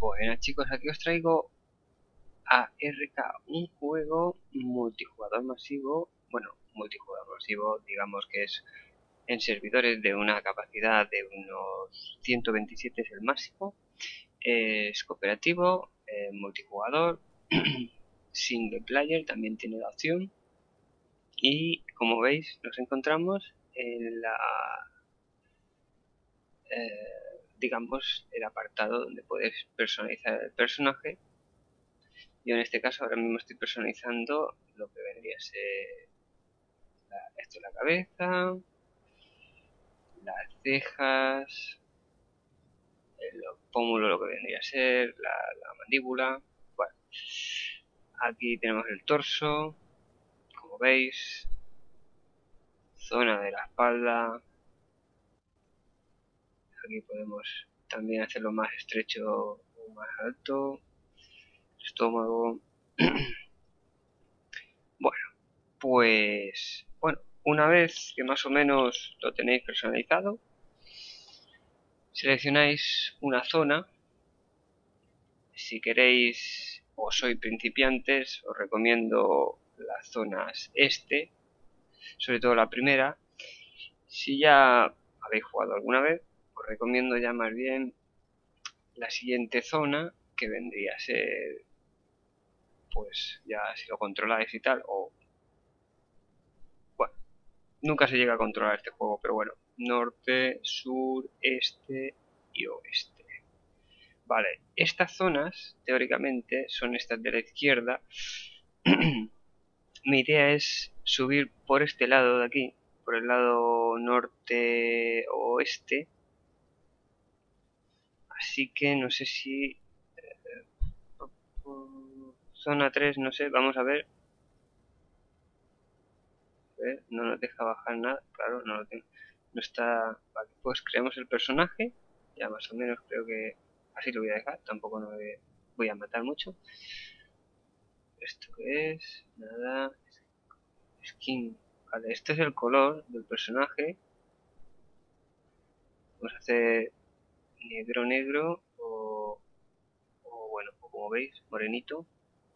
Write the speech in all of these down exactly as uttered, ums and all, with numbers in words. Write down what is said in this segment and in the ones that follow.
Buenas chicos, aquí os traigo A R K, un juego multijugador masivo, bueno, multijugador masivo, digamos que es en servidores de una capacidad de unos ciento veintisiete es el máximo, es cooperativo, eh, multijugador, single player, también tiene la opción, y como veis nos encontramos en la, eh, digamos, el apartado donde puedes personalizar el personaje. Yo en este caso ahora mismo estoy personalizando lo que vendría a ser la, esto, la cabeza, las cejas, el pómulo, lo que vendría a ser la, la mandíbula. Bueno, aquí tenemos el torso, como veis, zona de la espalda. Aquí podemos también hacerlo más estrecho o más alto, estómago. Bueno, pues bueno, una vez que más o menos lo tenéis personalizado, seleccionáis una zona. Si queréis o sois principiantes, os recomiendo las zonas este, sobre todo la primera. Si ya habéis jugado alguna vez, os recomiendo ya más bien la siguiente zona, que vendría a ser, pues ya si lo controláis y tal, o bueno, nunca se llega a controlar este juego, pero bueno, norte, sur, este y oeste. Vale, estas zonas, teóricamente, son estas de la izquierda. Mi idea es subir por este lado de aquí, por el lado norte-oeste. Así que no sé si... Eh, zona tres, no sé, vamos a ver. ¿Eh? No nos deja bajar nada, claro, no lo tengo. No está... Vale, pues creamos el personaje. Ya más o menos creo que así lo voy a dejar, tampoco no me voy a matar mucho. ¿Esto qué es? Nada. Skin. Vale, este es el color del personaje. Vamos a hacer negro negro o, o bueno, o como veis, morenito.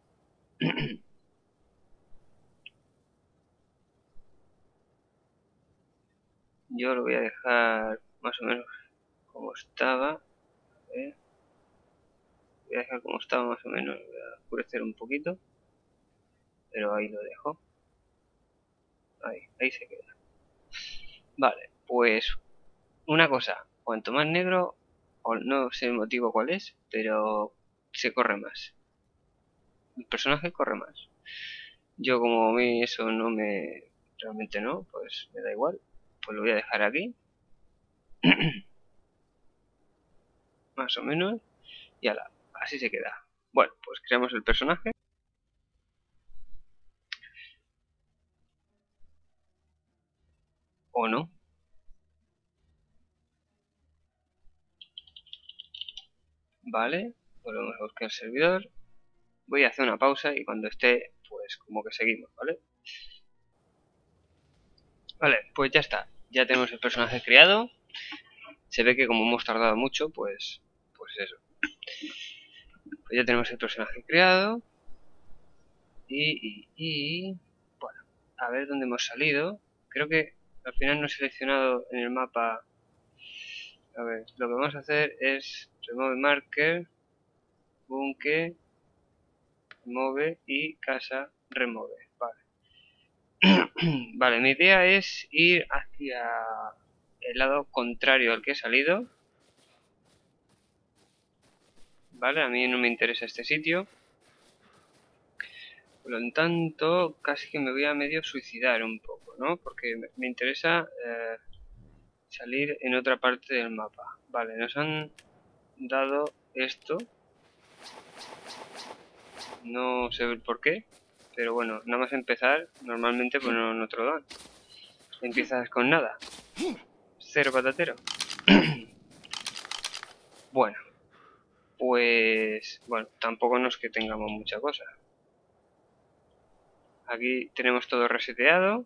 Yo lo voy a dejar más o menos como estaba. A ver. Voy a dejar como estaba más o menos. Voy a oscurecer un poquito. Pero ahí lo dejo. Ahí, ahí se queda. Vale, pues una cosa. Cuanto más negro, o no sé el motivo cuál es, pero se corre más. El personaje corre más. Yo como a mí eso no me... Realmente no, pues me da igual. Pues lo voy a dejar aquí. Más o menos. Y ala, así se queda. Bueno, pues creamos el personaje. O no. Vale, volvemos a buscar el servidor. Voy a hacer una pausa y cuando esté, pues como que seguimos, ¿vale? Vale, pues ya está. Ya tenemos el personaje creado. Se ve que como hemos tardado mucho, pues, pues eso. Pues ya tenemos el personaje creado. Y, y, y... Bueno, a ver dónde hemos salido. Creo que al final no he seleccionado en el mapa. A ver, lo que vamos a hacer es remove marker, bunker, remove y casa remove. Vale. Vale, mi idea es ir hacia el lado contrario al que he salido. Vale, a mí no me interesa este sitio. Por lo tanto, casi que me voy a medio suicidar un poco, ¿no? Porque me interesa eh, salir en otra parte del mapa. Vale, nos han dado esto. No sé el por qué, pero bueno, nada más empezar, normalmente pues no, no te lo dan. Empiezas con nada. Cero patatero. Bueno, pues... Bueno, tampoco no es que tengamos mucha cosa. Aquí tenemos todo reseteado.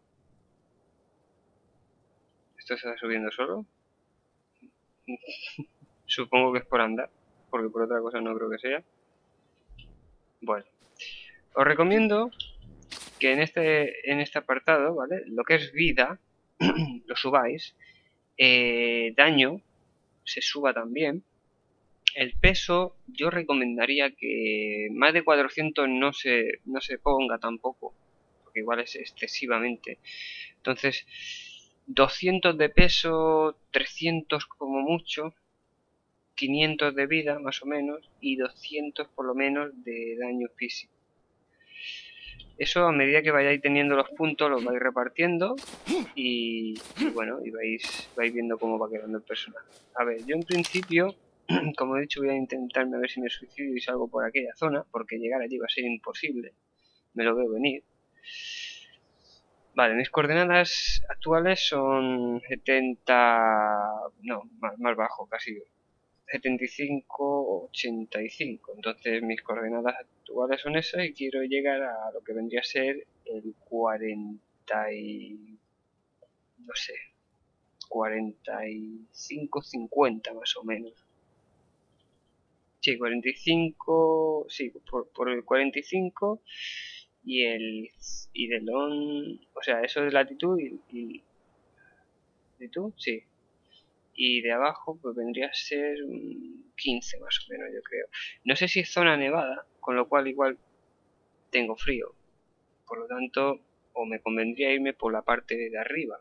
Esto se está subiendo solo. Supongo que es por andar. porque por otra cosa no creo que sea. Bueno, os recomiendo que en este, en este apartado, ¿vale? Lo que es vida, lo subáis. Eh, daño, se suba también. El peso, yo recomendaría que más de cuatrocientos no se, no se ponga tampoco, porque igual es excesivamente. Entonces, doscientos de peso, trescientos como mucho, quinientos de vida más o menos, y doscientos por lo menos de daño físico. Eso a medida que vayáis teniendo los puntos los vais repartiendo y, y bueno, y vais, vais viendo cómo va quedando el personaje. A ver, yo en principio, como he dicho, voy a intentarme a ver si me suicidio y salgo por aquella zona, porque llegar allí va a ser imposible. Me lo veo venir. Vale, mis coordenadas actuales son setenta... no, más, más bajo, casi setenta y cinco, ochenta y cinco. Entonces mis coordenadas actuales son esas y quiero llegar a lo que vendría a ser el cuarenta y... no sé, cuarenta y cinco, cincuenta más o menos. Sí, cuarenta y cinco, sí, por, por el cuarenta y cinco y el y de long, o sea, eso de latitud y, y latitud, sí. Y de abajo pues vendría a ser quince más o menos, yo creo. No sé si es zona nevada, con lo cual igual tengo frío. Por lo tanto, o me convendría irme por la parte de arriba.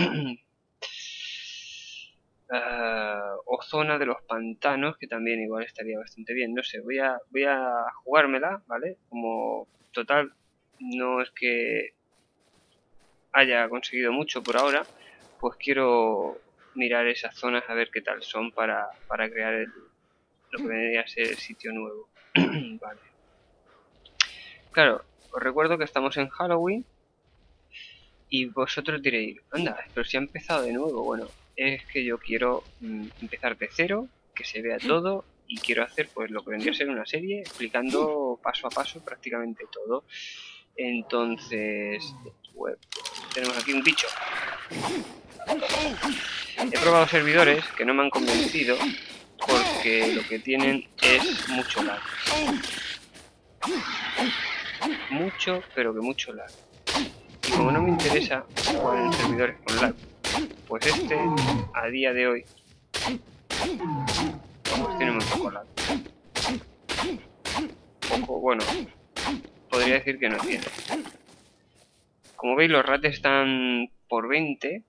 Uh, o zona de los pantanos, que también igual estaría bastante bien. No sé, voy a, voy a jugármela, ¿vale? Como total, no es que haya conseguido mucho por ahora, pues quiero mirar esas zonas a ver qué tal son para, para crear el, lo que vendría a ser el sitio nuevo. Vale. Claro, os recuerdo que estamos en Halloween y vosotros diréis, anda, pero si ha empezado de nuevo. Bueno, es que yo quiero mm, empezar de cero, que se vea todo y quiero hacer pues lo que vendría a ser una serie explicando paso a paso prácticamente todo. Entonces, web, tenemos aquí un bicho. He probado servidores que no me han convencido porque lo que tienen es mucho lag. Mucho, pero que mucho lag. Y como no me interesa jugar en servidores con lag, pues este, a día de hoy, pues tiene muy poco lag. Poco, bueno, podría decir que no tiene. Como veis, los rates están por veinte.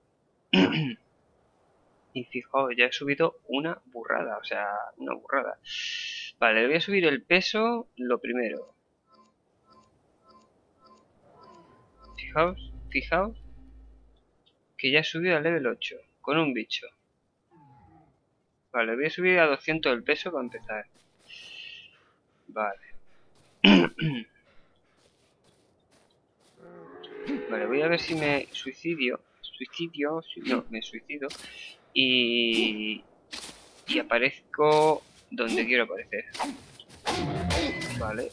Y fijaos, ya he subido una burrada, o sea, una burrada. Vale, le voy a subir el peso, lo primero. Fijaos, fijaos, que ya he subido al level ocho, con un bicho. Vale, voy a subir a doscientos el peso para empezar. Vale. Vale, voy a ver si me suicidio. Suicidio, no, me suicido. Y... Y aparezco donde quiero aparecer. Vale.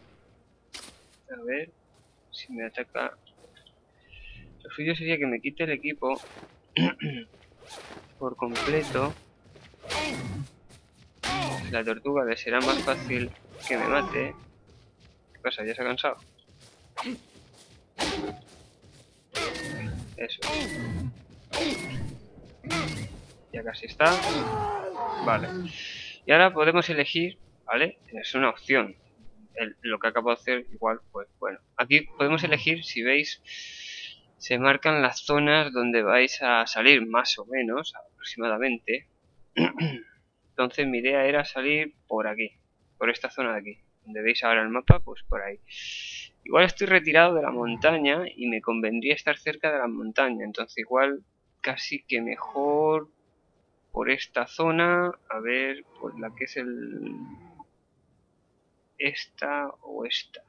A ver si me ataca. Lo suyo sería que me quite el equipo por completo. La tortuga le será más fácil que me mate. ¿Qué pasa? ¿Ya se ha cansado? Eso. Ya casi está. Vale. Y ahora podemos elegir, ¿vale? Es una opción. El, lo que acabo de hacer igual, pues bueno. Aquí podemos elegir, si veis, se marcan las zonas donde vais a salir más o menos, aproximadamente. Entonces mi idea era salir por aquí, por esta zona de aquí. Donde veis ahora el mapa, pues por ahí. Igual estoy retirado de la montaña y me convendría estar cerca de la montaña. Entonces igual casi que mejor por esta zona. A ver, por la que es el... esta o esta.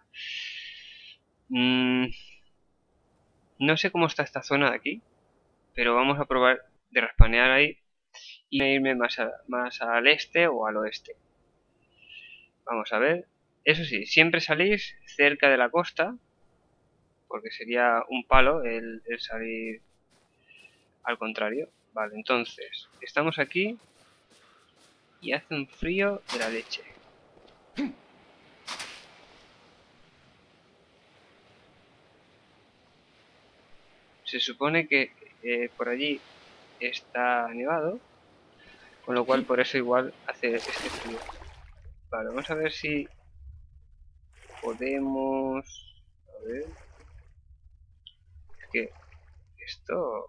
Mm, no sé cómo está esta zona de aquí, pero vamos a probar de raspanear ahí y irme más, a, más al este o al oeste. Vamos a ver. Eso sí, siempre salís cerca de la costa, porque sería un palo el, el salir al contrario. Vale, entonces, estamos aquí. y hace un frío de la leche. Se supone que eh, por allí está nevado, con lo cual por eso igual hace este frío. Vale, vamos a ver si podemos... A ver... Es que esto...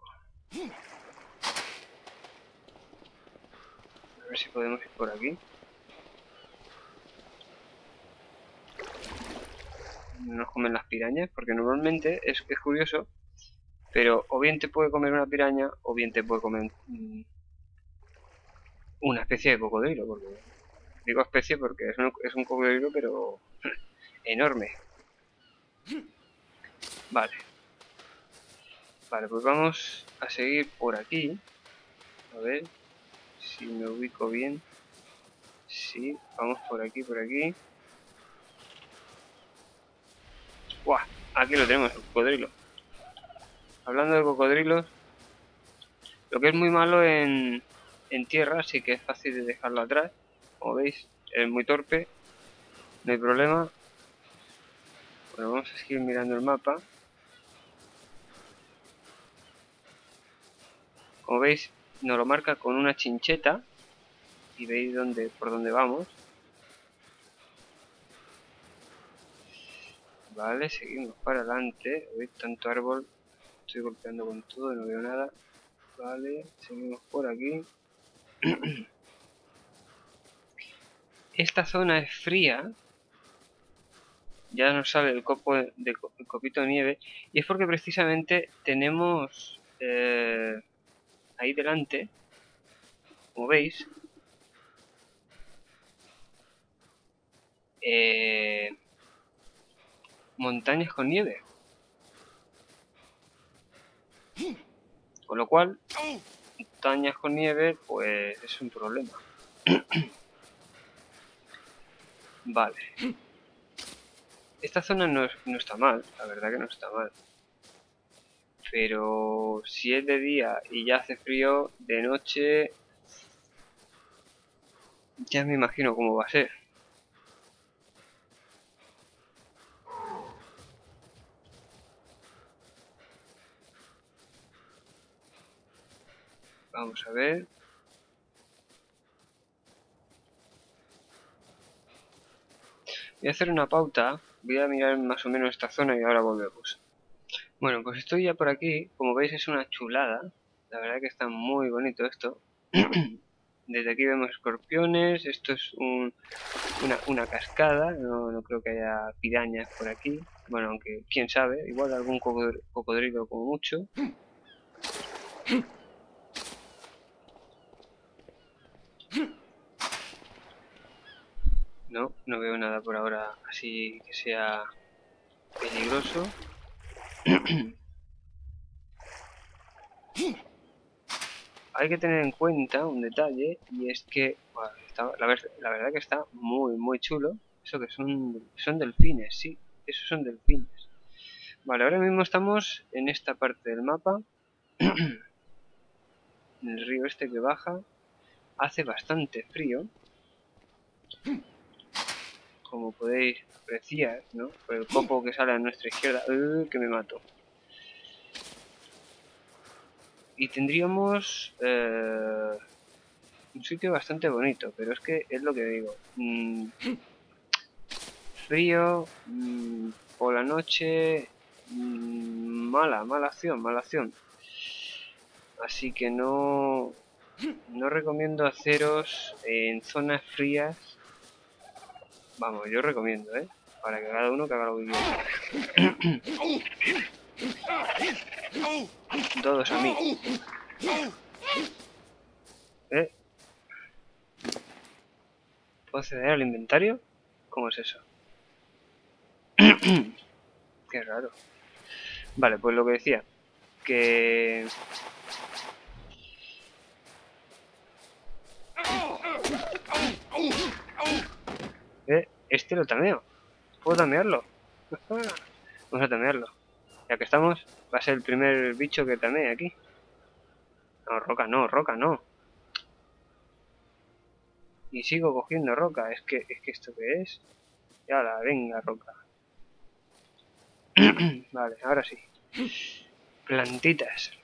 A ver si podemos ir por aquí. No nos comen las pirañas, porque normalmente es, es curioso, pero o bien te puede comer una piraña o bien te puede comer mmm, una especie de cocodrilo. Porque digo especie porque es un, es un cocodrilo, pero enorme. Vale. Vale, pues vamos a seguir por aquí. A ver si me ubico bien. Sí, vamos por aquí, por aquí. ¡Buah! Aquí lo tenemos, el cocodrilo. Hablando de cocodrilos, lo que es muy malo en, en tierra, sí que es fácil de dejarlo atrás. Como veis, es muy torpe, no hay problema. Bueno, vamos a seguir mirando el mapa. Como veis, nos lo marca con una chincheta. Y veis dónde, por dónde vamos. Vale, seguimos para adelante. Veis tanto árbol. Estoy golpeando con todo y no veo nada. Vale, seguimos por aquí. Esta zona es fría. Ya nos sale el copo de, de el copito de nieve. Y es porque precisamente tenemos eh, ahí delante, como veis, eh, montañas con nieve. Con lo cual, montañas con nieve, pues es un problema. Vale. Esta zona no, es, no está mal, la verdad que no está mal. Pero si es de día y ya hace frío, de noche ya me imagino cómo va a ser. Vamos a ver. Voy a hacer una pauta, voy a mirar más o menos esta zona y ahora volvemos. Bueno, pues estoy ya por aquí, como veis es una chulada, la verdad que está muy bonito esto. Desde aquí vemos escorpiones, esto es un, una, una cascada, no, no creo que haya pirañas por aquí. Bueno, aunque quién sabe, igual algún cocodrilo como mucho. No, no veo nada por ahora así que sea peligroso. Hay que tener en cuenta un detalle y es que bueno, está, la, la verdad que está muy muy chulo. Eso que son, son delfines, sí, esos son delfines. Vale, ahora mismo estamos en esta parte del mapa. En el río este que baja. Hace bastante frío. Como podéis apreciar, ¿no? Por el copo que sale a nuestra izquierda. ¡Uh, que me mato! Y tendríamos eh, un sitio bastante bonito, pero es que es lo que digo. Mm, frío, mmm, por la noche, mmm, mala, mala acción, mala acción. Así que no, no recomiendo haceros en zonas frías. Vamos, yo recomiendo, ¿eh? Para que cada uno que haga lo que quiera. Todos a mí. ¿Eh? ¿Puedo acceder al inventario? ¿Cómo es eso? Qué raro. Vale, pues lo que decía. Que... ¿Eh? Este lo tameo. ¿Puedo tamearlo? Vamos a tamearlo. Ya que estamos, va a ser el primer bicho que tamee aquí. No, roca no, roca no. Y sigo cogiendo roca. Es que, es que esto que es. Ya la venga roca. Vale, ahora sí. Plantitas.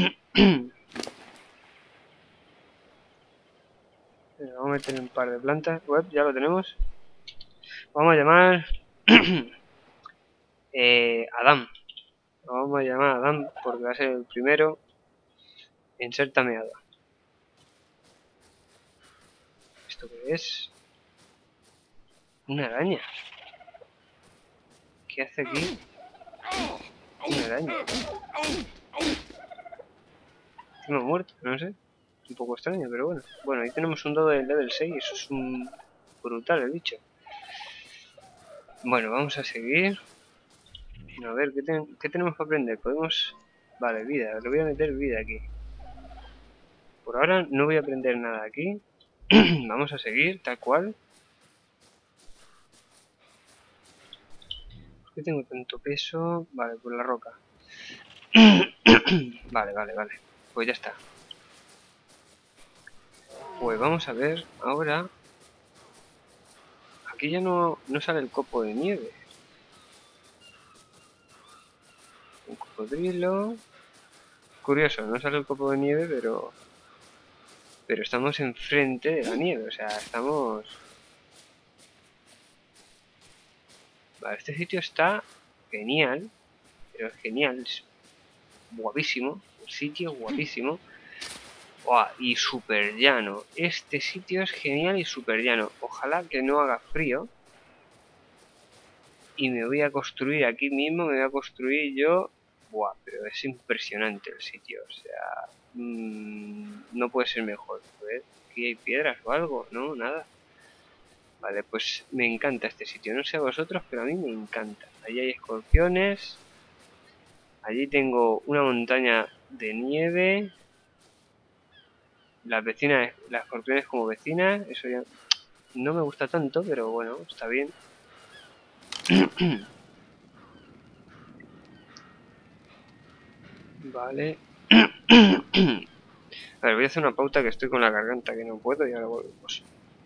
Vamos a meter un par de plantas. Web, ya lo tenemos. Vamos a llamar eh, Adam. Lo vamos a llamar Adam porque va a ser el primero. Inserta meada. ¿Esto qué es? Una araña. ¿Qué hace aquí? Una araña. Encima muerto, no sé. Un poco extraño, pero bueno. Bueno, ahí tenemos un dado de level seis. Eso es un brutal el bicho. Bueno, vamos a seguir. A ver, ¿qué, ten ¿qué tenemos que aprender? Podemos... Vale, vida. Le voy a meter vida aquí. Por ahora no voy a aprender nada aquí. Vamos a seguir, tal cual. ¿Por qué tengo tanto peso? Vale, por la roca. Vale, vale, vale. Pues ya está. Pues vamos a ver ahora. Aquí ya no, no sale el copo de nieve. Un cocodrilo. Curioso, no sale el copo de nieve, pero... Pero estamos enfrente de la nieve, o sea, estamos... Vale, este sitio está genial. Pero es genial, es guapísimo. El sitio guapísimo. Wow, y súper llano. Este sitio es genial y súper llano. Ojalá que no haga frío. Y me voy a construir aquí mismo, me voy a construir yo. Buah, pero es impresionante el sitio. O sea, mmm, no puede ser mejor. A ver, aquí hay piedras o algo, ¿no? Nada. Vale, pues me encanta este sitio. No sé a vosotros, pero a mí me encanta. Allí hay escorpiones. Allí tengo una montaña de nieve. Las vecinas, las escorpiones como vecinas. Eso ya no me gusta tanto, pero bueno, está bien. Vale. A ver, voy a hacer una pauta que estoy con la garganta que no puedo y ahora volvemos.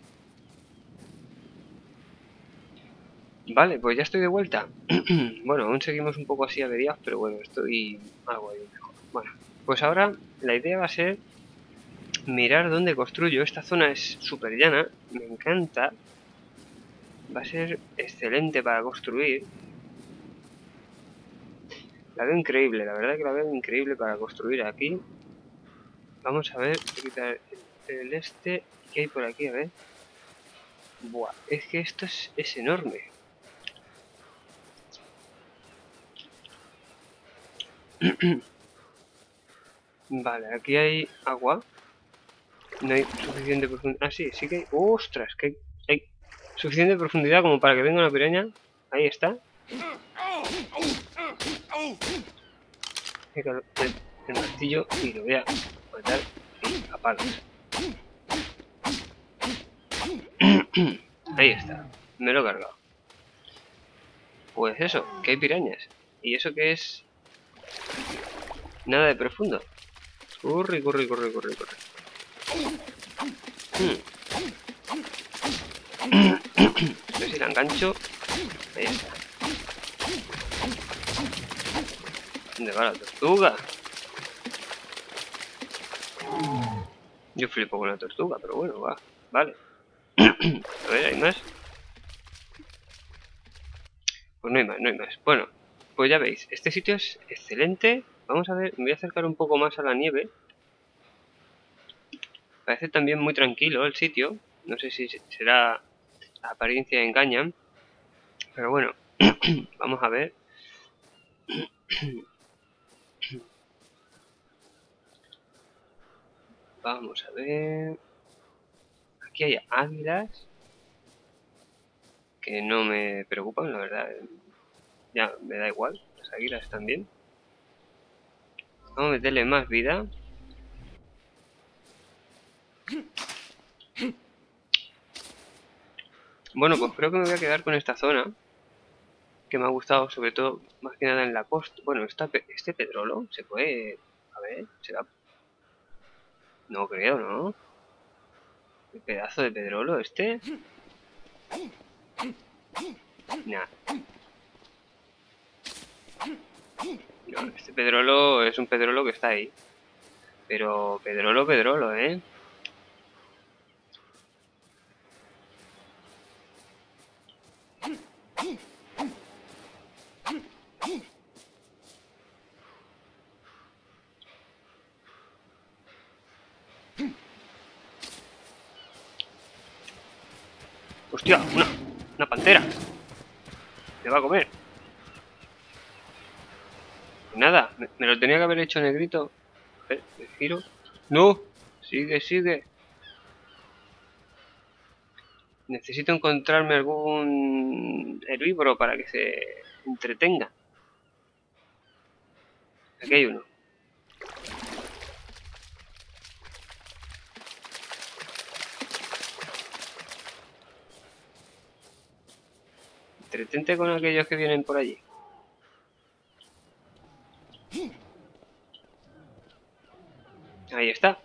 Vale, pues ya estoy de vuelta. Bueno, aún seguimos un poco así averiados, pero bueno, estoy algo ahí mejor. Bueno, pues ahora la idea va a ser mirar dónde construyo. Esta zona es súper llana, me encanta. Va a ser excelente para construir. La veo increíble, la verdad que la veo increíble para construir aquí. Vamos a ver, voy a quitar el, el este. ¿Qué hay por aquí? A ver. Buah, es que esto es, es enorme. Vale, aquí hay agua. No hay suficiente profundidad. Ah, sí, sí que hay. ¡Ostras! Que hay, hay suficiente profundidad como para que venga una piraña. Ahí está. El, el martillo y lo voy a matar a palos. Ahí está. Me lo he cargado. Pues eso, que hay pirañas. Y eso que es nada de profundo. Corre, corre, corre, corre, corre. Hmm. A ver si la engancho. Ahí está. ¿Dónde va la tortuga? Yo flipo con la tortuga, pero bueno, va. Vale. A ver, ¿hay más? Pues no hay más, no hay más. Bueno, pues ya veis, este sitio es excelente. Vamos a ver, me voy a acercar un poco más a la nieve. Parece también muy tranquilo el sitio. No sé si será la apariencia engaña. Pero bueno, vamos a ver. Vamos a ver. Aquí hay águilas. Que no me preocupan, la verdad. Ya, me da igual. Las águilas también. Vamos a meterle más vida. Bueno, pues creo que me voy a quedar con esta zona. Que me ha gustado, sobre todo, más que nada en la costa. Bueno, esta, este pedrolo se puede... A ver, será... No creo, ¿no? El pedazo de pedrolo este. Nah. No, este pedrolo es un pedrolo que está ahí. Pero pedrolo, pedrolo, ¿eh? ¡Hostia! ¡Una, una pantera! Me va a comer. Nada, me, me lo tenía que haber hecho negrito. A ver, me giro. ¡No! Sigue, sigue. Necesito encontrarme algún herbívoro para que se entretenga. Aquí hay uno. Entretente con aquellos que vienen por allí. Ahí está.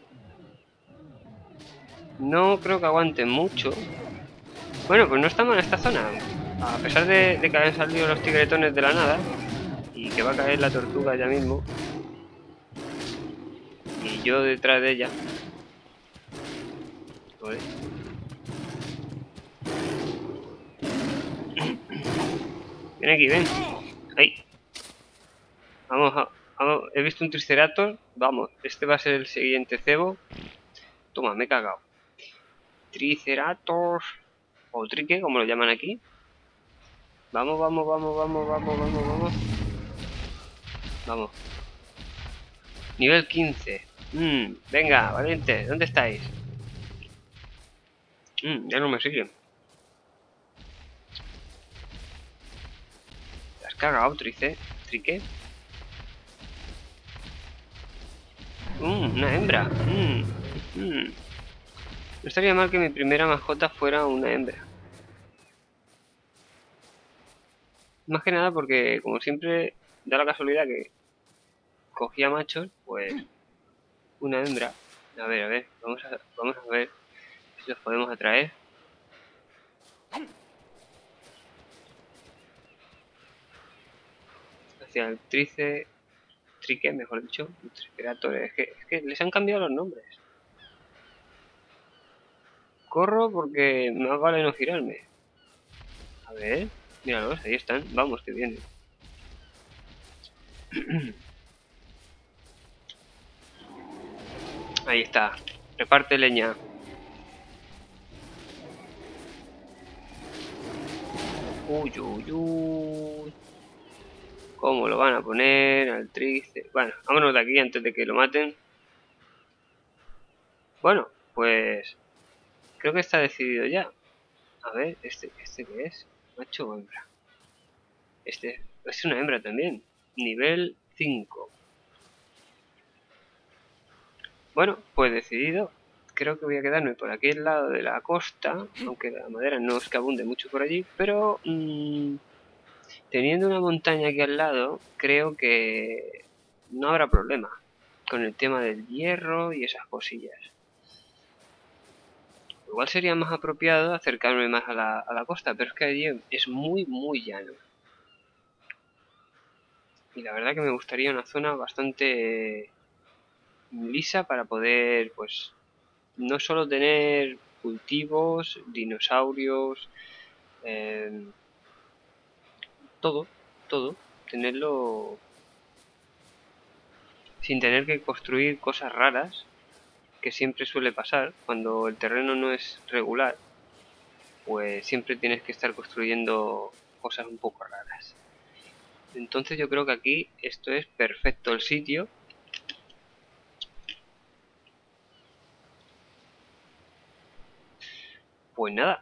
No creo que aguanten mucho. Bueno, pues no está mal esta zona. A pesar de, de que hayan salido los tigretones de la nada. Y que va a caer la tortuga ya mismo. Y yo detrás de ella. Joder. Ven aquí, ven. Ahí. Vamos a... Vamos. He visto un triceratops. Vamos, este va a ser el siguiente cebo. Toma, me he cagado. Triceratops. O trique, como lo llaman aquí. Vamos, vamos, vamos, vamos, vamos, vamos, vamos. Vamos. Nivel quince. Mm, venga, valiente, ¿dónde estáis? Mm, ya no me siguen. ¿Te has cagado, trice? ¿Trique? Mm, una hembra. Mm, mm. No estaría mal que mi primera mascota fuera una hembra. Más que nada porque, como siempre, da la casualidad que cogía machos, pues una hembra. A ver, a ver, vamos a, vamos a ver si los podemos atraer. Hacia el trice, trique, mejor dicho, triceratops. Es que, es que les han cambiado los nombres. Corro porque más vale no girarme. A ver, míralos, ahí están. Vamos, que vienen. Ahí está. Reparte leña. Uy, uy, uy. ¿Cómo lo van a poner al trice? Bueno, vámonos de aquí antes de que lo maten. Bueno, pues creo que está decidido ya. A ver, ¿este, este qué es? ¿Macho o hembra? Este es una hembra también. Nivel cinco. Bueno, pues decidido. Creo que voy a quedarme por aquí al lado de la costa. Aunque la madera no es que abunde mucho por allí. Pero mmm, teniendo una montaña aquí al lado, creo que no habrá problema con el tema del hierro y esas cosillas. Igual sería más apropiado acercarme más a la, a la costa, pero es que allí es muy, muy llano. Y la verdad que me gustaría una zona bastante lisa para poder, pues, no solo tener cultivos, dinosaurios, eh, todo, todo, tenerlo sin tener que construir cosas raras, que siempre suele pasar cuando el terreno no es regular, pues siempre tienes que estar construyendo cosas un poco raras. Entonces yo creo que aquí esto es perfecto el sitio. Pues nada,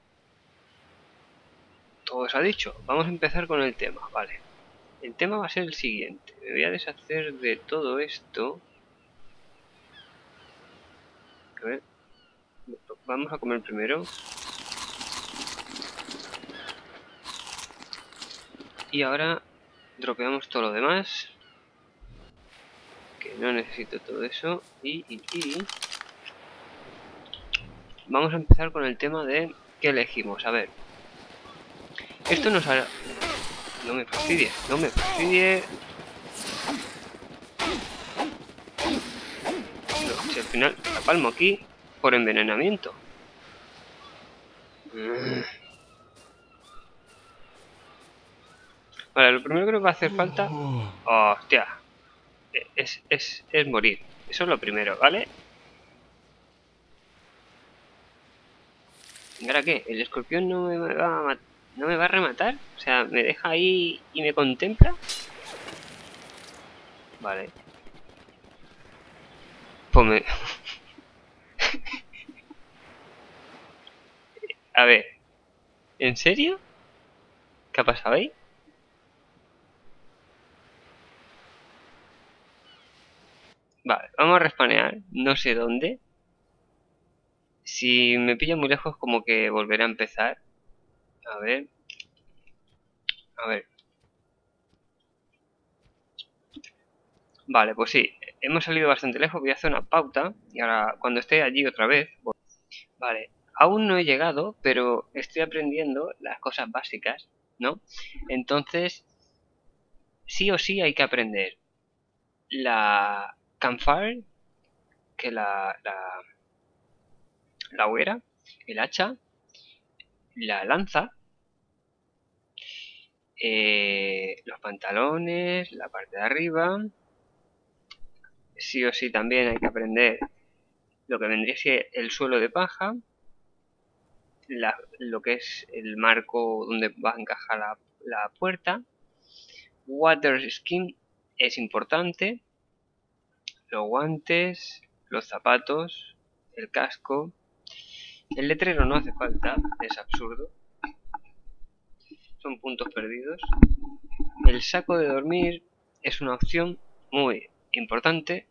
todo se ha dicho. Vamos a empezar con el tema, vale. El tema va a ser el siguiente. Me voy a deshacer de todo esto. A ver. Vamos a comer primero. Y ahora dropeamos todo lo demás. Que no necesito todo eso. Y, y, y... vamos a empezar con el tema de qué elegimos. A ver, esto nos hará... No me fastidie, no me fastidie. No, si al final la palmo aquí por envenenamiento. Vale, lo primero que nos va a hacer falta... Hostia. Es, es, es morir. Eso es lo primero, ¿vale? ¿Y ahora qué? ¿El escorpión no me va a, no me va a rematar? O sea, ¿me deja ahí y me contempla? Vale. Pues me... A ver. ¿En serio? ¿Qué ha pasado ahí? Vale, vamos a respanear. No sé dónde. Si me pilla muy lejos, como que volveré a empezar. A ver. A ver. Vale, pues sí. Hemos salido bastante lejos. Voy a hacer una pauta. Y ahora, cuando esté allí otra vez... Voy. Vale. Aún no he llegado, pero estoy aprendiendo las cosas básicas, ¿no? Entonces, sí o sí hay que aprender la campfire, que la, la, la hoguera, el hacha, la lanza, eh, los pantalones, la parte de arriba. Sí o sí también hay que aprender lo que vendría a ser el suelo de paja, la, lo que es el marco donde va a encajar la, la puerta. Water skin es importante, los guantes, los zapatos, el casco. El letrero no hace falta, es absurdo. Son puntos perdidos. El saco de dormir es una opción muy importante.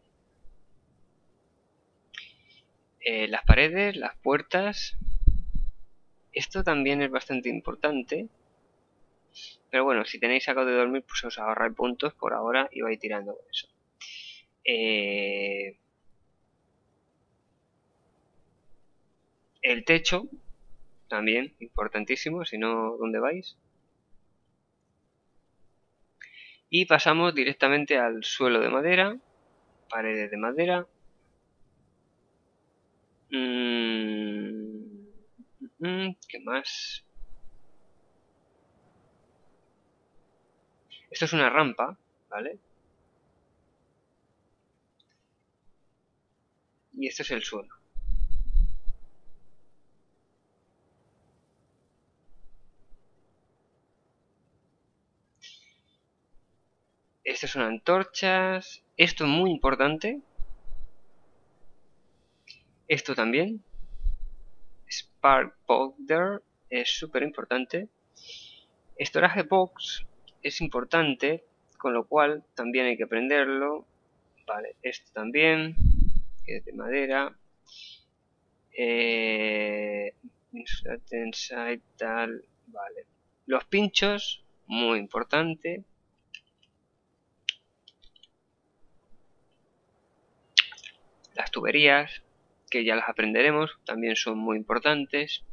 Eh, las paredes, las puertas. Esto también es bastante importante. Pero bueno, si tenéis saco de dormir, pues os ahorráis puntos por ahora y vais tirando con eso. Eh... El techo, también importantísimo, si no, ¿dónde vais? Y pasamos directamente al suelo de madera, paredes de madera. Mm, mm, ¿qué más? Esto es una rampa, ¿vale? Y esto es el suelo. Estas son antorchas. Esto es muy importante. Esto también. Spark Powder es súper importante. Storage Box es importante, con lo cual también hay que aprenderlo. Vale, esto también, que es de madera. Eh, inside, tal, vale. Los pinchos, muy importante. Las tuberías, que ya las aprenderemos, también son muy importantes.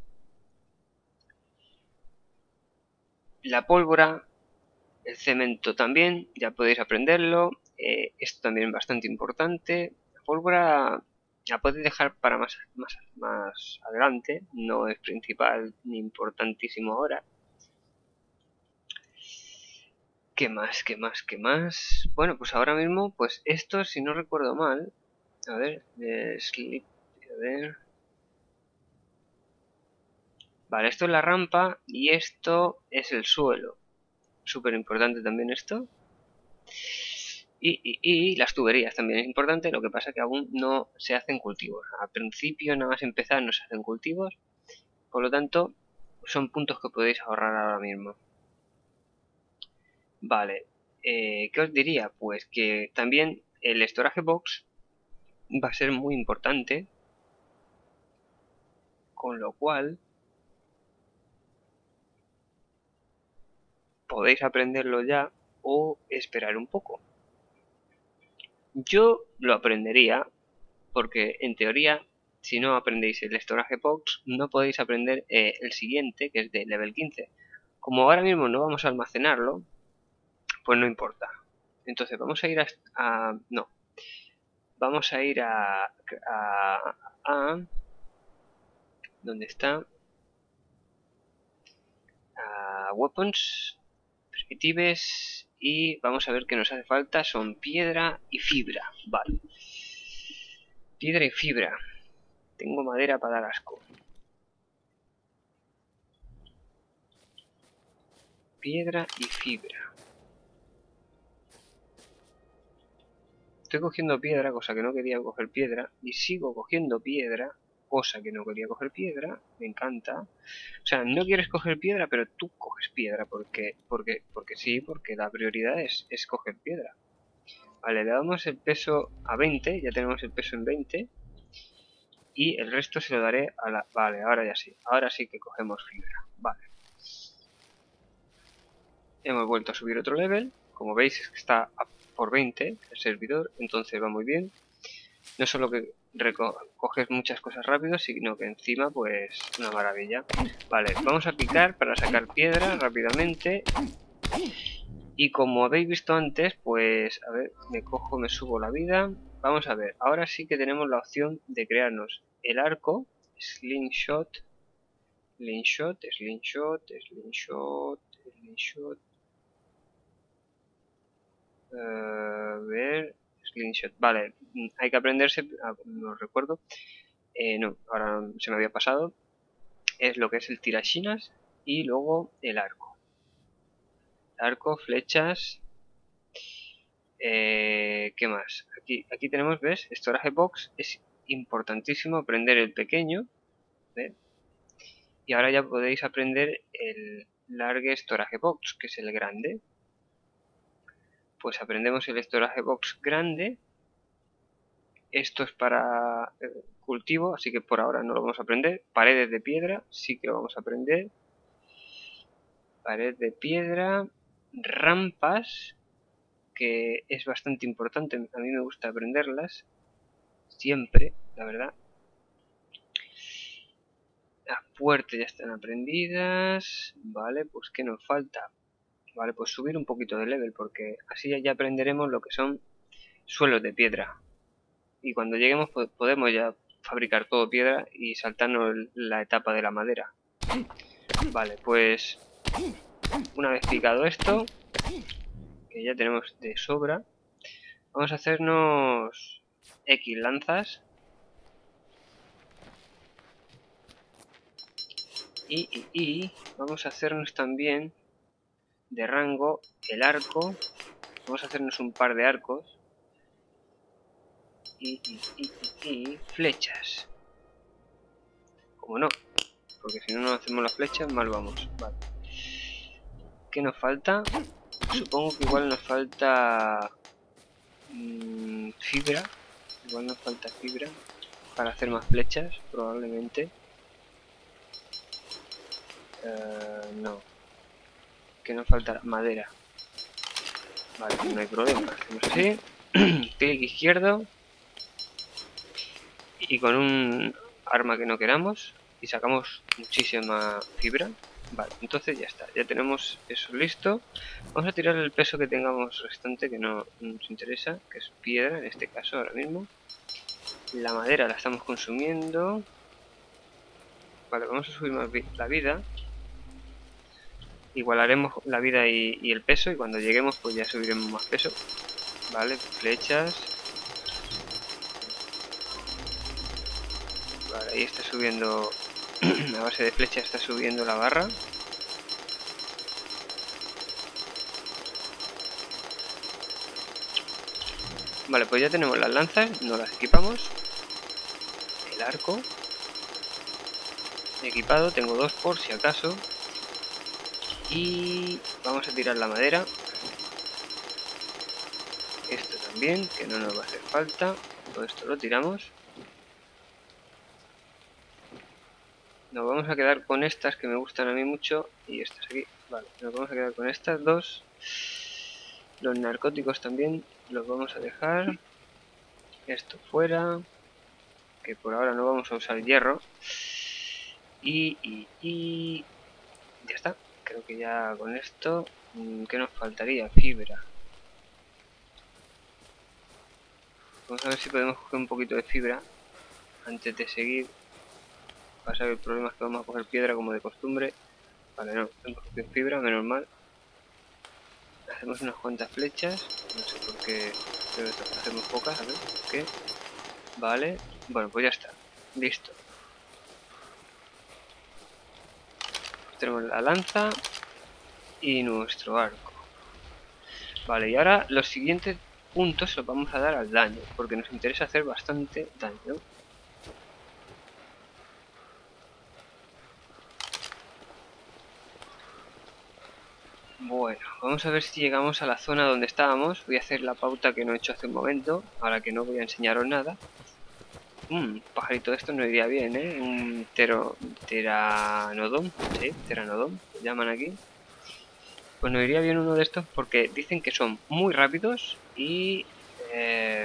La pólvora, el cemento también, ya podéis aprenderlo. Eh, esto también es bastante importante. La pólvora la podéis dejar para más, más, más adelante, no es principal ni importantísimo ahora. ¿Qué más? ¿Qué más? ¿Qué más? Bueno, pues ahora mismo, pues esto, si no recuerdo mal, a ver, eh, sleep, a ver. Vale, esto es la rampa y esto es el suelo. Súper importante también esto. Y, y, y las tuberías también es importante, lo que pasa que aún no se hacen cultivos. Al principio, nada más empezar, no se hacen cultivos. Por lo tanto, son puntos que podéis ahorrar ahora mismo. Vale, eh, ¿qué os diría? Pues que también el storage box va a ser muy importante, con lo cual podéis aprenderlo ya o esperar un poco. Yo lo aprendería porque en teoría si no aprendéis el Storage Box, no podéis aprender eh, el siguiente, que es de level quince. Como ahora mismo no vamos a almacenarlo, pues no importa. Entonces vamos a ir a... a no. Vamos a ir a... a, a ¿dónde está? A Weapons, Primitives, y vamos a ver que nos hace falta son piedra y fibra. Vale. Piedra y fibra. Tengo madera para dar asco. Piedra y fibra. Estoy cogiendo piedra, cosa que no quería coger piedra, y sigo cogiendo piedra, cosa que no quería coger piedra. Me encanta. O sea, no quieres coger piedra, pero tú coges piedra, porque porque porque sí, porque la prioridad es, es coger piedra. Vale, le damos el peso a veinte, ya tenemos el peso en veinte. Y el resto se lo daré a la... Vale, ahora ya sí. Ahora sí que cogemos fibra. Vale. Hemos vuelto a subir otro level. Como veis es que está a por veinte el servidor. Entonces va muy bien. No solo que coges muchas cosas rápido, sino que encima pues una maravilla. Vale, vamos a picar para sacar piedra rápidamente. Y como habéis visto antes, pues a ver, me cojo, me subo la vida. Vamos a ver, ahora sí que tenemos la opción de crearnos el arco, slingshot, slingshot, slingshot, slingshot, slingshot. Uh, a ver, slingshot, vale, hay que aprenderse, no recuerdo, eh, no, ahora se me había pasado. Es lo que es el tirachinas y luego el arco. Arco, flechas. Eh, ¿Qué más? Aquí, aquí tenemos, ¿ves? Storage Box. Es importantísimo aprender el pequeño. ¿Ves? Y ahora ya podéis aprender el Large Storage Box, que es el grande. Pues aprendemos el Storage Box grande. Esto es para cultivo, así que por ahora no lo vamos a aprender. Paredes de piedra, sí que lo vamos a aprender. Pared de piedra. Rampas, que es bastante importante, a mí me gusta aprenderlas siempre, la verdad. Las puertas ya están aprendidas. Vale, pues ¿qué nos falta? Vale, pues subir un poquito de level, porque así ya aprenderemos lo que son suelos de piedra. Y cuando lleguemos podemos ya fabricar todo piedra y saltarnos la etapa de la madera. Vale, pues una vez picado esto, que ya tenemos de sobra, vamos a hacernos X lanzas. Y, y, y vamos a hacernos también de rango el arco. Vamos a hacernos un par de arcos. Y, y, y, y, y flechas. Como no, porque si no nos hacemos las flechas, mal vamos. Vale. ¿Qué nos falta? Supongo que igual nos falta mmm, fibra. Igual nos falta fibra para hacer más flechas, probablemente. Uh, no. Que nos falta madera. Vale, no hay problema. Hacemos así. Clic izquierdo. Y con un arma que no queramos. Y sacamos muchísima fibra. Vale, entonces ya está. Ya tenemos eso listo. Vamos a tirar el peso que tengamos restante, que no nos interesa, que es piedra en este caso ahora mismo. La madera la estamos consumiendo. Vale, vamos a subir más la vida. Igualaremos la vida y, y el peso, y cuando lleguemos pues ya subiremos más peso. Vale, flechas. Vale, ahí está subiendo, a base de flechas está subiendo la barra. Vale, pues ya tenemos las lanzas, nos las equipamos. El arco equipado, tengo dos por si acaso. Y vamos a tirar la madera. Esto también, que no nos va a hacer falta. Todo esto lo tiramos. Nos vamos a quedar con estas que me gustan a mí mucho. Y estas aquí. Vale, nos vamos a quedar con estas dos. Los narcóticos también los vamos a dejar. Esto fuera. que por ahora no vamos a usar hierro. Y, y, y ya está. Creo que ya con esto, ¿qué nos faltaría? Fibra. Vamos a ver si podemos coger un poquito de fibra antes de seguir. Pasa que el problema es que vamos a coger piedra como de costumbre. Vale, no, hemos cogido fibra, menos mal. Hacemos unas cuantas flechas. No sé por qué, pero hacemos pocas, a ver, ¿por qué? Vale, bueno, pues ya está. Listo. Tenemos la lanza y nuestro arco. Vale, y ahora los siguientes puntos los vamos a dar al daño, porque nos interesa hacer bastante daño. Bueno, vamos a ver si llegamos a la zona donde estábamos. Voy a hacer la pauta que no he hecho hace un momento, ahora que no voy a enseñaros nada. Mmm, pajarito, esto no iría bien, ¿eh? Un tero, teranodón, sí, teranodón, lo llaman aquí. Pues nos iría bien uno de estos porque dicen que son muy rápidos y... Eh,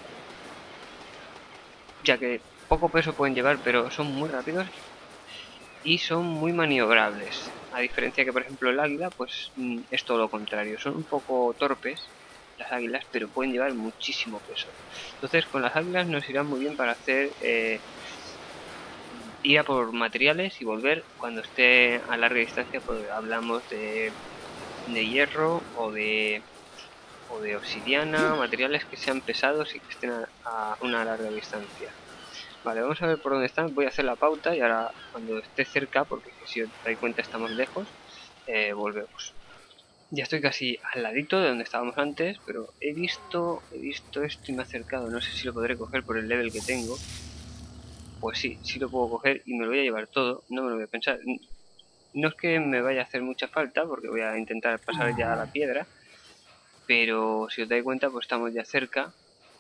ya que poco peso pueden llevar, pero son muy rápidos y son muy maniobrables. A diferencia que, por ejemplo, el águila, pues es todo lo contrario. Son un poco torpes las águilas, pero pueden llevar muchísimo peso. Entonces, con las águilas nos irán muy bien para hacer... Eh, ir a por materiales y volver cuando esté a larga distancia, pues hablamos de, de hierro o de... o de obsidiana, materiales que sean pesados y que estén a, a una larga distancia. Vale, vamos a ver por dónde están. Voy a hacer la pauta y ahora cuando esté cerca, porque si os dais cuenta estamos lejos, eh, volvemos. Ya estoy casi al ladito de donde estábamos antes, pero he visto, he visto esto y me he acercado. No sé si lo podré coger por el level que tengo. Pues sí, sí lo puedo coger y me lo voy a llevar todo. No me lo voy a pensar. No es que me vaya a hacer mucha falta, porque voy a intentar pasar ya a la piedra. Pero si os dais cuenta, pues estamos ya cerca.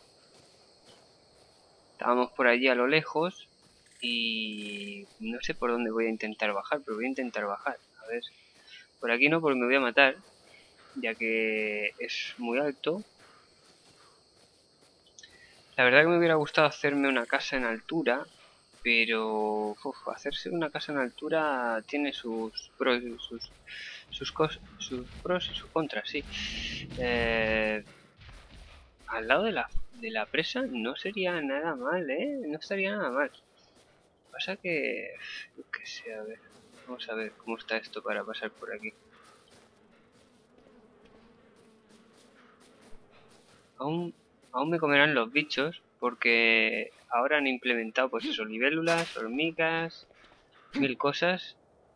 Estábamos por allí a lo lejos y no sé por dónde voy a intentar bajar, pero voy a intentar bajar. A ver, por aquí no, porque me voy a matar, ya que es muy alto. La verdad que me hubiera gustado hacerme una casa en altura, pero uf, hacerse una casa en altura tiene sus pros y sus, sus, cos, sus pros y sus contras, sí. Eh, al lado de la, de la presa no sería nada mal, ¿eh? No estaría nada mal. Pasa que... yo qué sé, a ver. Vamos a ver cómo está esto para pasar por aquí. Aún, aún me comerán los bichos porque ahora han implementado pues eso, libélulas, hormigas, mil cosas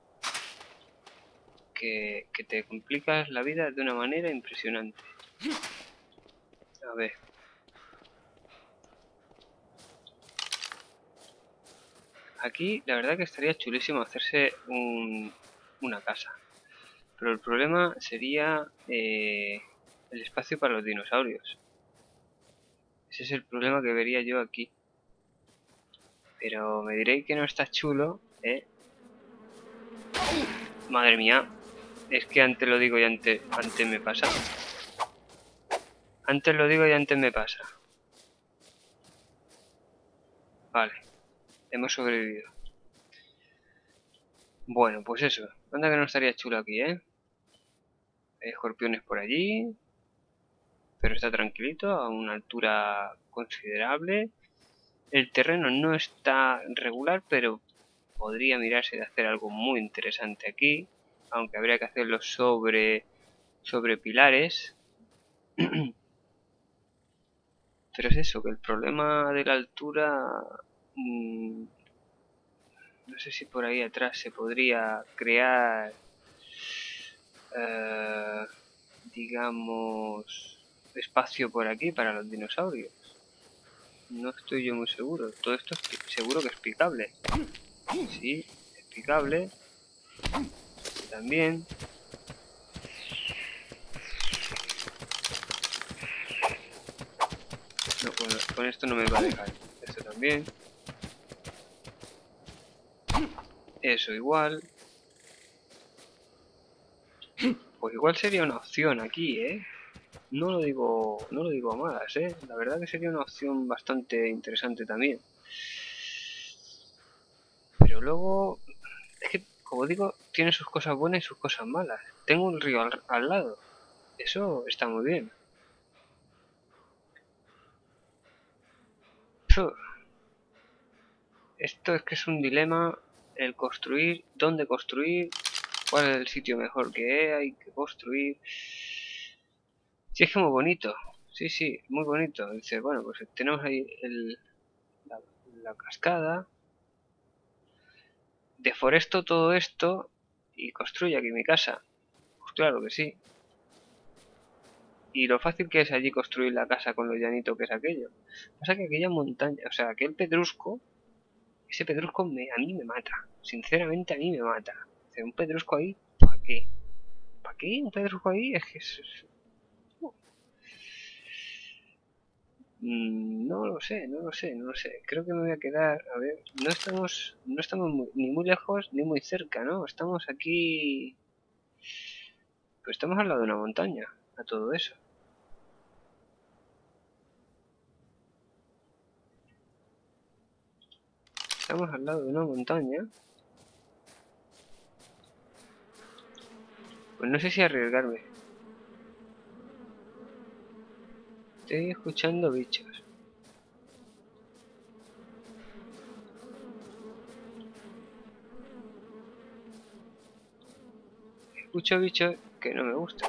que, que te complicas la vida de una manera impresionante. A ver. Aquí la verdad que estaría chulísimo hacerse un, una casa. Pero el problema sería eh, el espacio para los dinosaurios. Ese es el problema que vería yo aquí. Pero me diréis que no está chulo, ¿eh? Madre mía. Es que antes lo digo y antes, antes me pasa. Antes lo digo y antes me pasa. Vale. Hemos sobrevivido. Bueno, pues eso. Anda que no estaría chulo aquí, ¿eh? Hay escorpiones por allí. Pero está tranquilito, a una altura considerable. El terreno no está regular, pero podría mirarse de hacer algo muy interesante aquí. Aunque habría que hacerlo sobre, sobre pilares. Pero es eso, que el problema de la altura... Mmm, no sé si por ahí atrás se podría crear... Eh, digamos... espacio por aquí para los dinosaurios. No estoy yo muy seguro. Todo esto es seguro que es picable. Sí, es picable. También. No, con, con esto no me va a dejar. Esto también. Eso igual. Pues igual sería una opción aquí, ¿eh? No lo digo, no lo digo a malas, ¿eh? La verdad que sería una opción bastante interesante también. Pero luego, es que, como digo, tiene sus cosas buenas y sus cosas malas. Tengo un río al, al lado. Eso está muy bien. Uf, esto es que es un dilema, el construir, dónde construir, cuál es el sitio mejor que hay que construir. Sí, es que muy bonito. Sí, sí, muy bonito. Dice, bueno, pues tenemos ahí el, la, la cascada. Deforesto todo esto y construyo aquí mi casa. Pues claro que sí. Y lo fácil que es allí construir la casa con lo llanito que es aquello. Pasa que aquella montaña, o sea, aquel pedrusco, ese pedrusco me, a mí me mata. Sinceramente a mí me mata. O sea, un pedrusco ahí, ¿para qué? ¿Para qué un pedrusco ahí? Es que es... es- Mm, no lo sé, no lo sé, no lo sé. Creo que me voy a quedar, a ver, no estamos, no estamos muy- ni muy lejos ni muy cerca, ¿no? Estamos aquí, pues estamos al lado de una montaña, a todo eso. Estamos al lado de una montaña. Pues no sé si arriesgarme. Estoy escuchando bichos. Escucho bichos que no me gustan.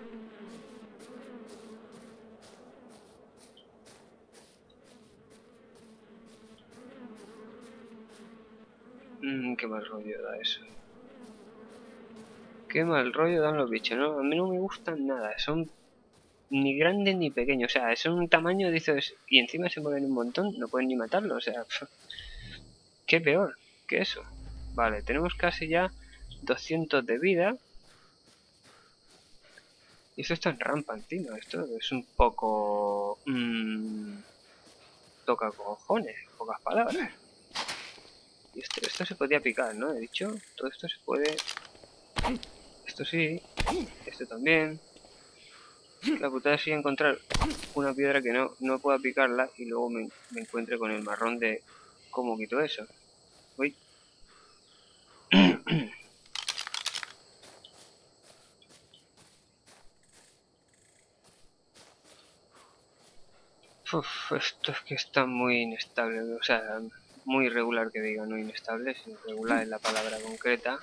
Mmm, qué mal rollo da eso. Qué mal rollo dan los bichos, ¿no? A mí no me gustan nada. Son ni grandes ni pequeños. O sea, son un tamaño, dices, y encima se mueven un montón. No pueden ni matarlo. O sea, qué peor que eso. Vale, tenemos casi ya doscientos de vida. Y esto está en rampa encima. Esto es un poco... Mmm, toca cojones, pocas palabras. Y esto, esto se podía picar, ¿no? He dicho, todo esto se puede... Esto sí, esto también. La putada es encontrar una piedra que no, no pueda picarla y luego me, me encuentre con el marrón de cómo quito eso. Uy. Uf, esto es que está muy inestable, o sea, muy irregular que diga, no inestable, sino irregular es la palabra concreta.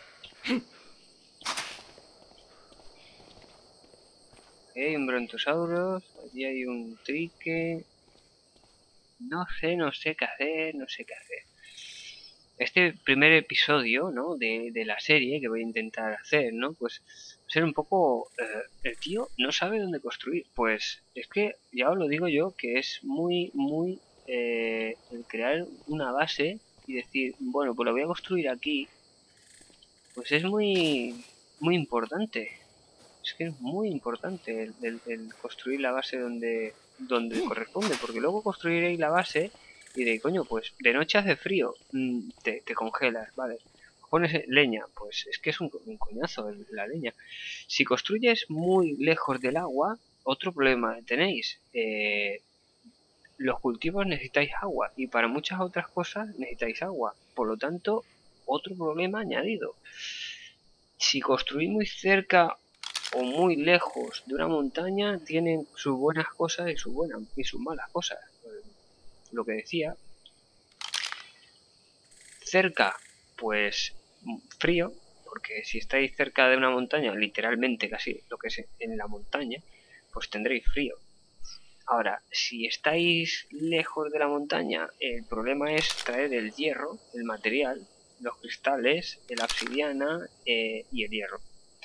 Aquí hay un brontosaurus, allí hay un trique. No sé, no sé qué hacer, no sé qué hacer. Este primer episodio, ¿no? De, de la serie que voy a intentar hacer, ¿no? Pues ser un poco... Eh, el tío no sabe dónde construir. Pues es que ya os lo digo yo, que es muy, muy... Eh, el crear una base y decir, bueno, pues lo voy a construir aquí, pues es muy, muy importante. Es que es muy importante el, el, el construir la base donde, donde corresponde, porque luego construiréis la base y de coño, pues de noche hace frío, mmm, te, te congelas, ¿vale? Pones leña, pues es que es un, un coñazo el, la leña. Si construyes muy lejos del agua, otro problema tenéis. Eh, los cultivos necesitáis agua y para muchas otras cosas necesitáis agua. Por lo tanto, otro problema añadido. Si construís muy cerca o muy lejos de una montaña, tienen sus buenas cosas y sus buenas y sus malas cosas. Lo que decía, cerca, pues frío, porque si estáis cerca de una montaña, literalmente casi lo que es en la montaña, pues tendréis frío. Ahora, si estáis lejos de la montaña, el problema es traer el hierro, el material, los cristales, la obsidiana eh, y el hierro.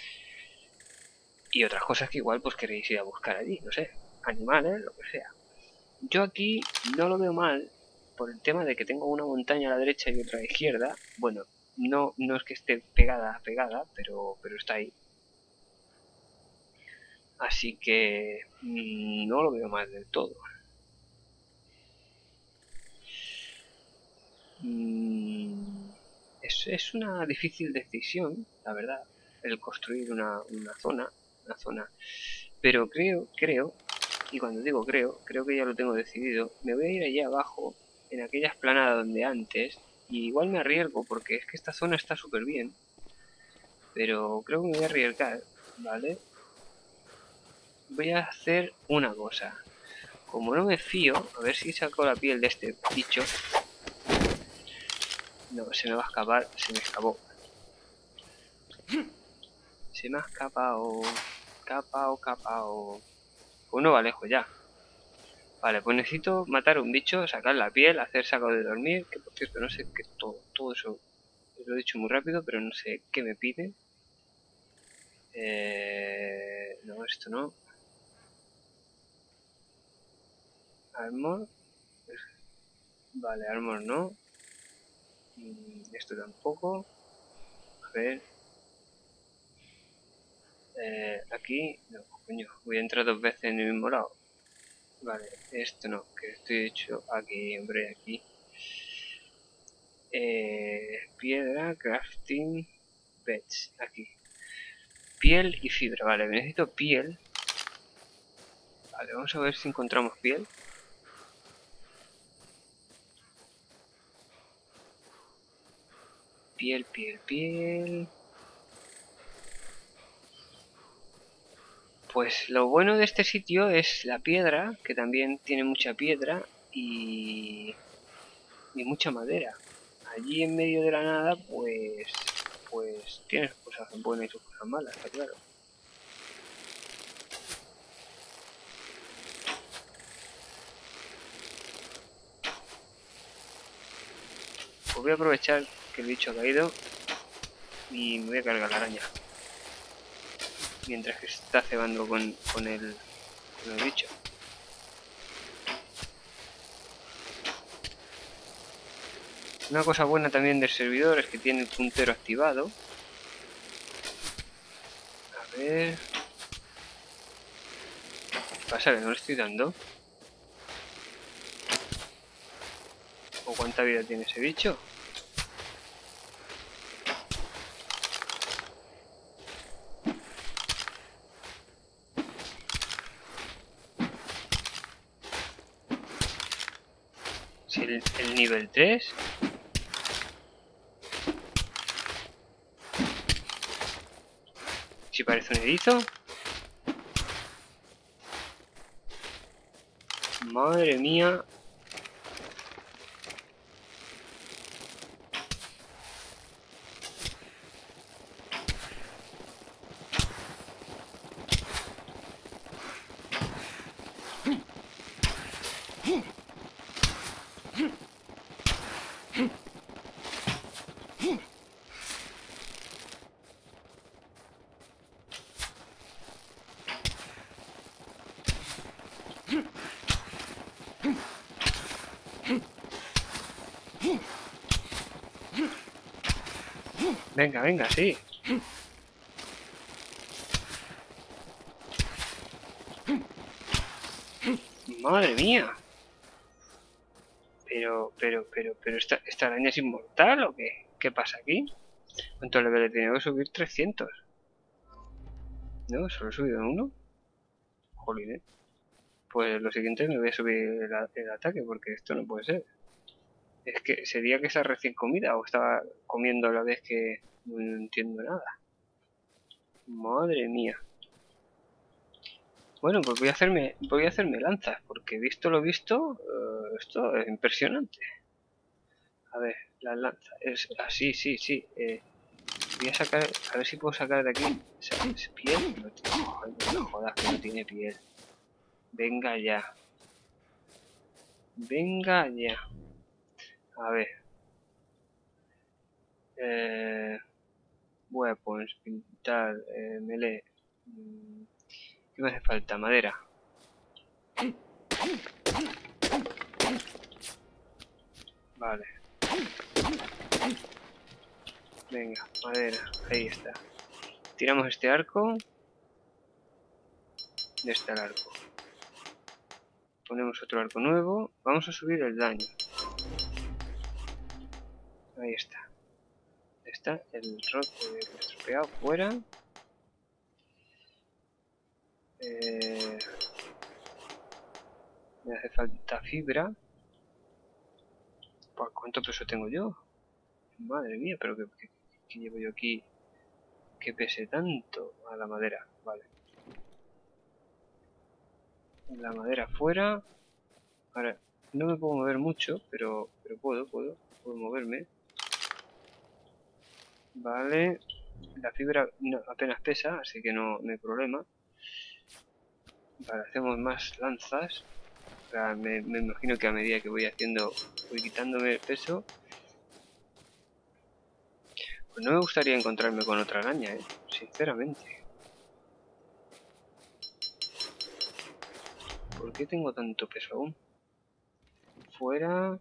Y otras cosas que igual pues queréis ir a buscar allí, no sé, animales, lo que sea. Yo aquí no lo veo mal por el tema de que tengo una montaña a la derecha y otra a la izquierda. Bueno, no, no es que esté pegada, pegada, pero, pero está ahí. Así que mmm, no lo veo mal del todo. Mm, es, es una difícil decisión, la verdad, el construir una, una zona, una zona. Pero creo, creo, y cuando digo creo, creo que ya lo tengo decidido, me voy a ir allá abajo, en aquella explanada donde antes, Y igual me arriesgo, porque es que esta zona está súper bien. Pero creo que me voy a arriesgar, ¿vale? Voy a hacer una cosa. Como no me fío, a ver si saco la piel de este bicho. No, se me va a escapar, se me escapó. Se me ha escapado. Capao, capao. Pues no va lejos ya. Vale, pues necesito matar a un bicho, sacar la piel, hacer saco de dormir. Que por cierto, no sé qué todo, todo eso. Lo he dicho muy rápido, pero no sé qué me pide. Eh, no, esto no. Armor. Vale, armor no. Esto tampoco. A ver. Eh, aquí. No, coño. Voy a entrar dos veces en el mismo lado. Vale, esto no. Que estoy hecho aquí, hombre, aquí. Eh, piedra, crafting, beds. Aquí. Piel y fibra. Vale, necesito piel. Vale, vamos a ver si encontramos piel. Piel, piel, piel. Pues lo bueno de este sitio es la piedra, que también tiene mucha piedra y, y mucha madera. Allí en medio de la nada, pues, pues tiene sus cosas buenas y sus cosas malas, está claro. Pues voy a aprovechar que el bicho ha caído y me voy a cargar la araña. Mientras que se está cebando con, con, el, con el bicho. Una cosa buena también del servidor es que tiene el puntero activado. A ver... ¿Qué pasa? Que no le estoy dando. ¿O cuánta vida tiene ese bicho? Si el, el nivel tres... Si parece un erizo. Madre mía. Venga, venga, sí. Madre mía. Pero, pero, pero, pero, ¿esta, esta araña es inmortal o qué? ¿Qué pasa aquí? ¿Cuántos niveles tiene que subir? trescientos. ¿No? ¿Solo he subido uno? Jolín. Pues lo siguiente me voy a subir el, el ataque porque esto no puede ser. Es que sería que está recién comida o estaba comiendo a la vez que no entiendo nada. Madre mía. Bueno, pues voy a hacerme, voy a hacerme lanzas, porque visto lo visto, uh, esto es impresionante. A ver, la lanza es así, sí, sí. Eh, voy a sacar, a ver si puedo sacar de aquí. ¿Sabes? Piel, no, no, no jodas que no tiene piel. Venga ya. Venga ya. A ver. Eh, weapons, pintar, eh, melee. ¿Qué me hace falta? Madera. Vale. Venga, madera. Ahí está. Tiramos este arco. De este arco. Ponemos otro arco nuevo. Vamos a subir el daño. Ahí está. Está el rock estropeado fuera. Eh, me hace falta fibra. ¿Por cuánto peso tengo yo? Madre mía, pero que, que, que llevo yo aquí que pese tanto a la madera. Vale. La madera fuera. Ahora, no me puedo mover mucho, pero, pero puedo, puedo, puedo moverme. Vale. La fibra no, apenas pesa, así que no, no hay problema. Vale, hacemos más lanzas. O sea, me, me imagino que a medida que voy haciendo, voy quitándome el peso. Pues no me gustaría encontrarme con otra araña, ¿eh? Sinceramente. ¿Por qué tengo tanto peso aún? Fuera...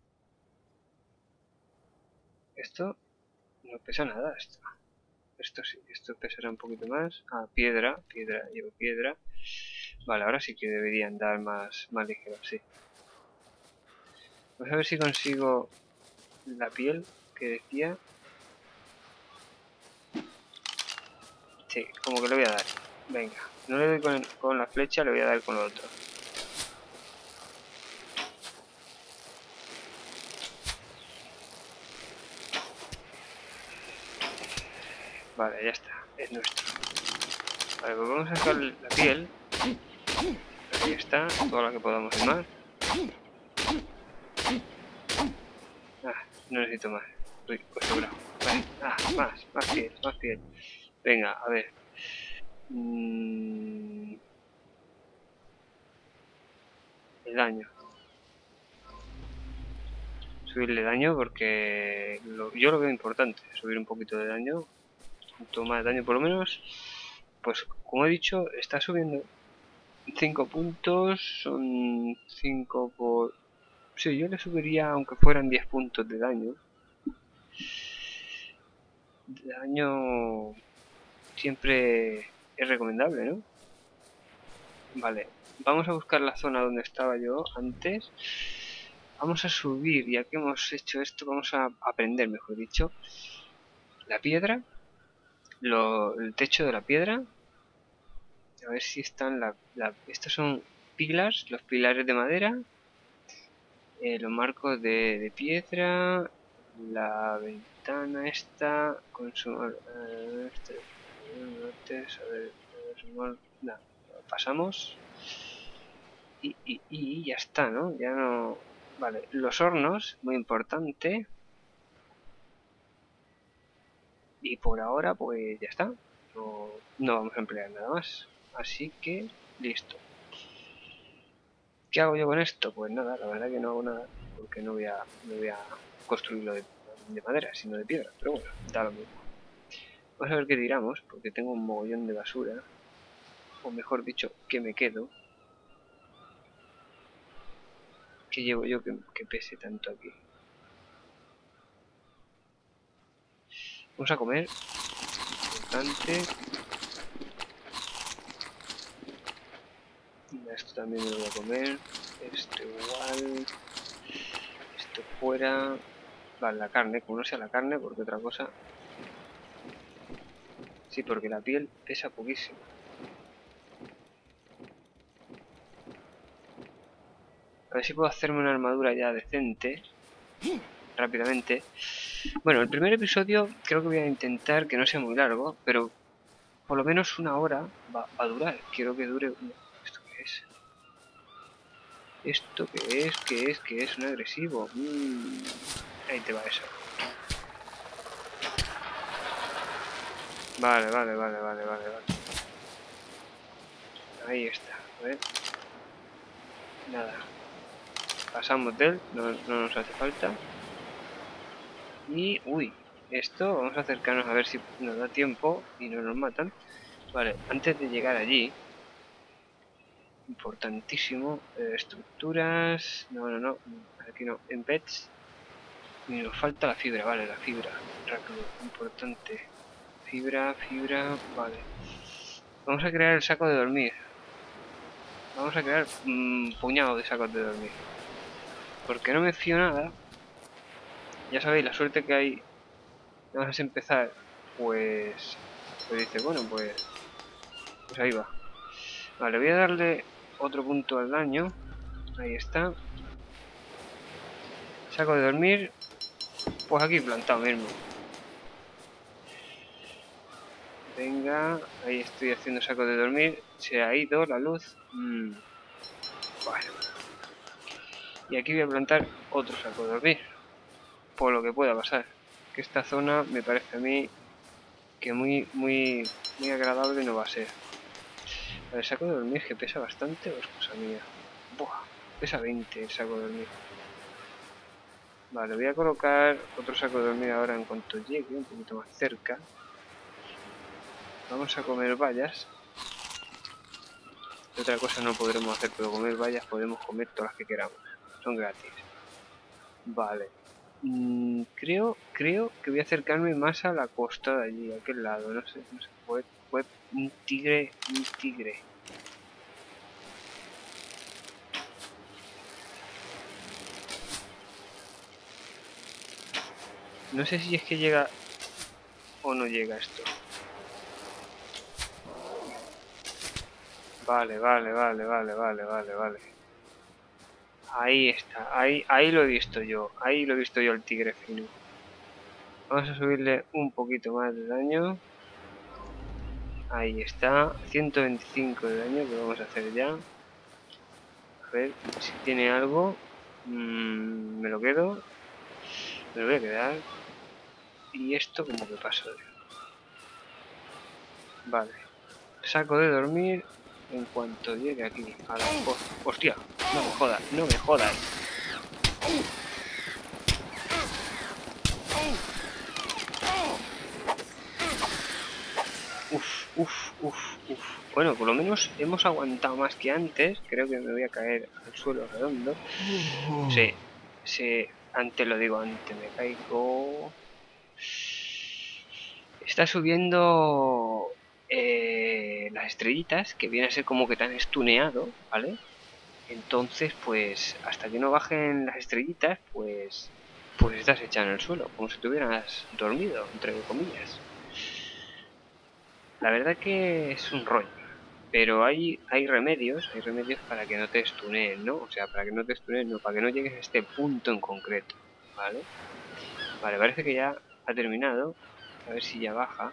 Esto no pesa nada, esto. Esto sí, esto pesará un poquito más. Ah, piedra, piedra, llevo piedra. Vale, ahora sí que debería andar más, más ligero, sí. Vamos a ver si consigo la piel que decía. Sí, como que le voy a dar. Venga, no le doy con, con la flecha, le voy a dar con lo otro. Vale, ya está, es nuestro. Vale, pues vamos a sacar la piel. Ahí está, toda la que podamos y más. Ah, no necesito más. Uy, pues sobrado. Vale, ah, más, más piel, más piel. Venga, a ver. Mm, el daño. Subirle daño porque lo, yo lo veo importante. Subir un poquito de daño. Un poquito más de daño por lo menos. Pues como he dicho, está subiendo cinco puntos. Son cinco por... Sí, yo le subiría aunque fueran diez puntos de daño. De daño siempre es recomendable, ¿no? Vale, vamos a buscar la zona donde estaba yo antes. Vamos a subir, ya que hemos hecho esto, vamos a aprender, mejor dicho, la piedra, lo, el techo de la piedra. A ver si están la, la estos son pilas, los pilares de madera, eh, los marcos de, de piedra, la ventana esta con su eh, este, antes, a ver, no, pasamos y, y, y ya está, ¿no? Ya no... Vale, los hornos, muy importante. Y por ahora, pues ya está. No, no vamos a emplear nada más. Así que, listo. ¿Qué hago yo con esto? Pues nada, la verdad que no hago nada. Porque no voy a, no voy a construirlo de, de madera, sino de piedra. Pero bueno, da lo mismo. Vamos a ver qué tiramos, porque tengo un mogollón de basura. O mejor dicho, que me quedo. ¿Qué llevo yo que, que pese tanto aquí? Vamos a comer. Importante. Esto también me lo voy a comer. Esto igual. Esto fuera. Vale, la carne, como no sea la carne, porque otra cosa. Sí, porque la piel pesa poquísimo. A ver si puedo hacerme una armadura ya decente. Rápidamente. Bueno, el primer episodio creo que voy a intentar que no sea muy largo, pero por lo menos una hora va, va a durar. Quiero que dure... ¿Esto qué es? ¿Esto qué es? ¿Qué es? ¿Qué es? Un agresivo. Mm, ahí te va eso. Vale, vale, vale, vale, vale, vale. Ahí está. A ver. Nada. Pasamos de él. No, no nos hace falta. Y... Uy. Esto, vamos a acercarnos a ver si nos da tiempo y no nos matan. Vale, antes de llegar allí... Importantísimo. Eh, estructuras... No, no, no. Aquí no. En pets. Y nos falta la fibra. Vale, la fibra. Rápido. Importante. Fibra, fibra... Vale. Vamos a crear el saco de dormir. Vamos a crear un puñado de sacos de dormir. Porque no me fío nada. Ya sabéis, la suerte que hay. Vamos a empezar. Pues... Pues dice, bueno, pues... Pues ahí va. Vale, voy a darle otro punto al daño. Ahí está. Saco de dormir. Pues aquí plantado mismo. Venga, ahí estoy haciendo saco de dormir. Se ha ido la luz. Mm. Bueno. Y aquí voy a plantar otro saco de dormir. Por lo que pueda pasar. Que esta zona me parece a mí que muy, muy, muy agradable no va a ser. El saco de dormir que pesa bastante o es cosa mía. Buah, pesa veinte el saco de dormir. Vale, voy a colocar otro saco de dormir ahora en cuanto llegue, un poquito más cerca. Vamos a comer bayas. Otra cosa no podremos hacer, pero comer bayas podemos comer todas las que queramos. Son gratis. Vale. Mm, creo, creo que voy a acercarme más a la costa de allí, a aquel lado. No sé, no sé. Web, web, un tigre, un tigre. No sé si es que llega o no llega esto. Vale, vale, vale, vale, vale, vale, vale. Ahí está, ahí, ahí lo he visto yo, ahí lo he visto yo el tigre fino. Vamos a subirle un poquito más de daño. Ahí está, ciento veinticinco de daño que vamos a hacer ya. A ver si tiene algo. Mm, me lo quedo. Me lo voy a quedar. Y esto como que pasó. Vale. Saco de dormir en cuanto llegue aquí. A la... ¡Hostia! No me jodas, no me jodas. Uf, uf, uf, uf. Bueno, por lo menos hemos aguantado más que antes. Creo que me voy a caer al suelo redondo. Sí, sí, antes lo digo, antes me caigo. Está subiendo eh, las estrellitas, que viene a ser como que tan estuneado, ¿vale? Entonces, pues, hasta que no bajen las estrellitas, pues, pues estás echado en el suelo, como si tuvieras dormido, entre comillas. La verdad que es un rollo, pero hay, hay remedios, hay remedios para que no te estuneen, ¿no? O sea, para que no te estuneen, no, para que no llegues a este punto en concreto, ¿vale? Vale, parece que ya ha terminado. A ver si ya baja.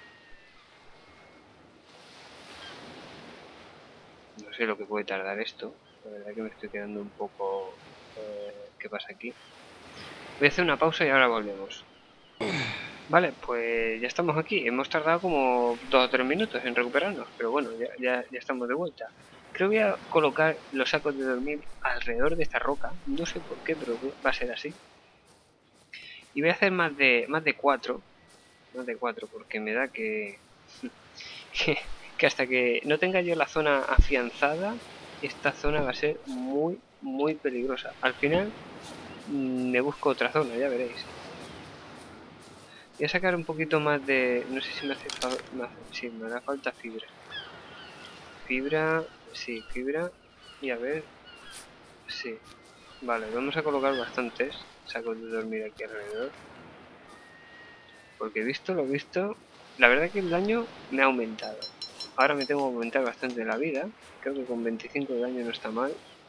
No sé lo que puede tardar esto. La verdad que me estoy quedando un poco... Eh, ¿qué pasa aquí? Voy a hacer una pausa y ahora volvemos. Vale, pues ya estamos aquí. Hemos tardado como dos o tres minutos en recuperarnos, pero bueno, ya, ya, ya estamos de vuelta. Creo que voy a colocar los sacos de dormir alrededor de esta roca. No sé por qué, pero va a ser así. Y voy a hacer más de más de cuatro. Más de cuatro, porque me da que... que, que hasta que no tenga yo la zona afianzada, esta zona va a ser muy, muy peligrosa. Al final me busco otra zona, ya veréis. Voy a sacar un poquito más de... No sé si me hace falta... Sí, me hará falta fibra. Fibra... Sí, fibra. Y a ver... Sí. Vale, vamos a colocar bastantes sacos de dormir aquí alrededor. Porque visto lo visto... La verdad que el daño me ha aumentado. Ahora me tengo que aumentar bastante la vida. Creo que con veinticinco de daño no está mal.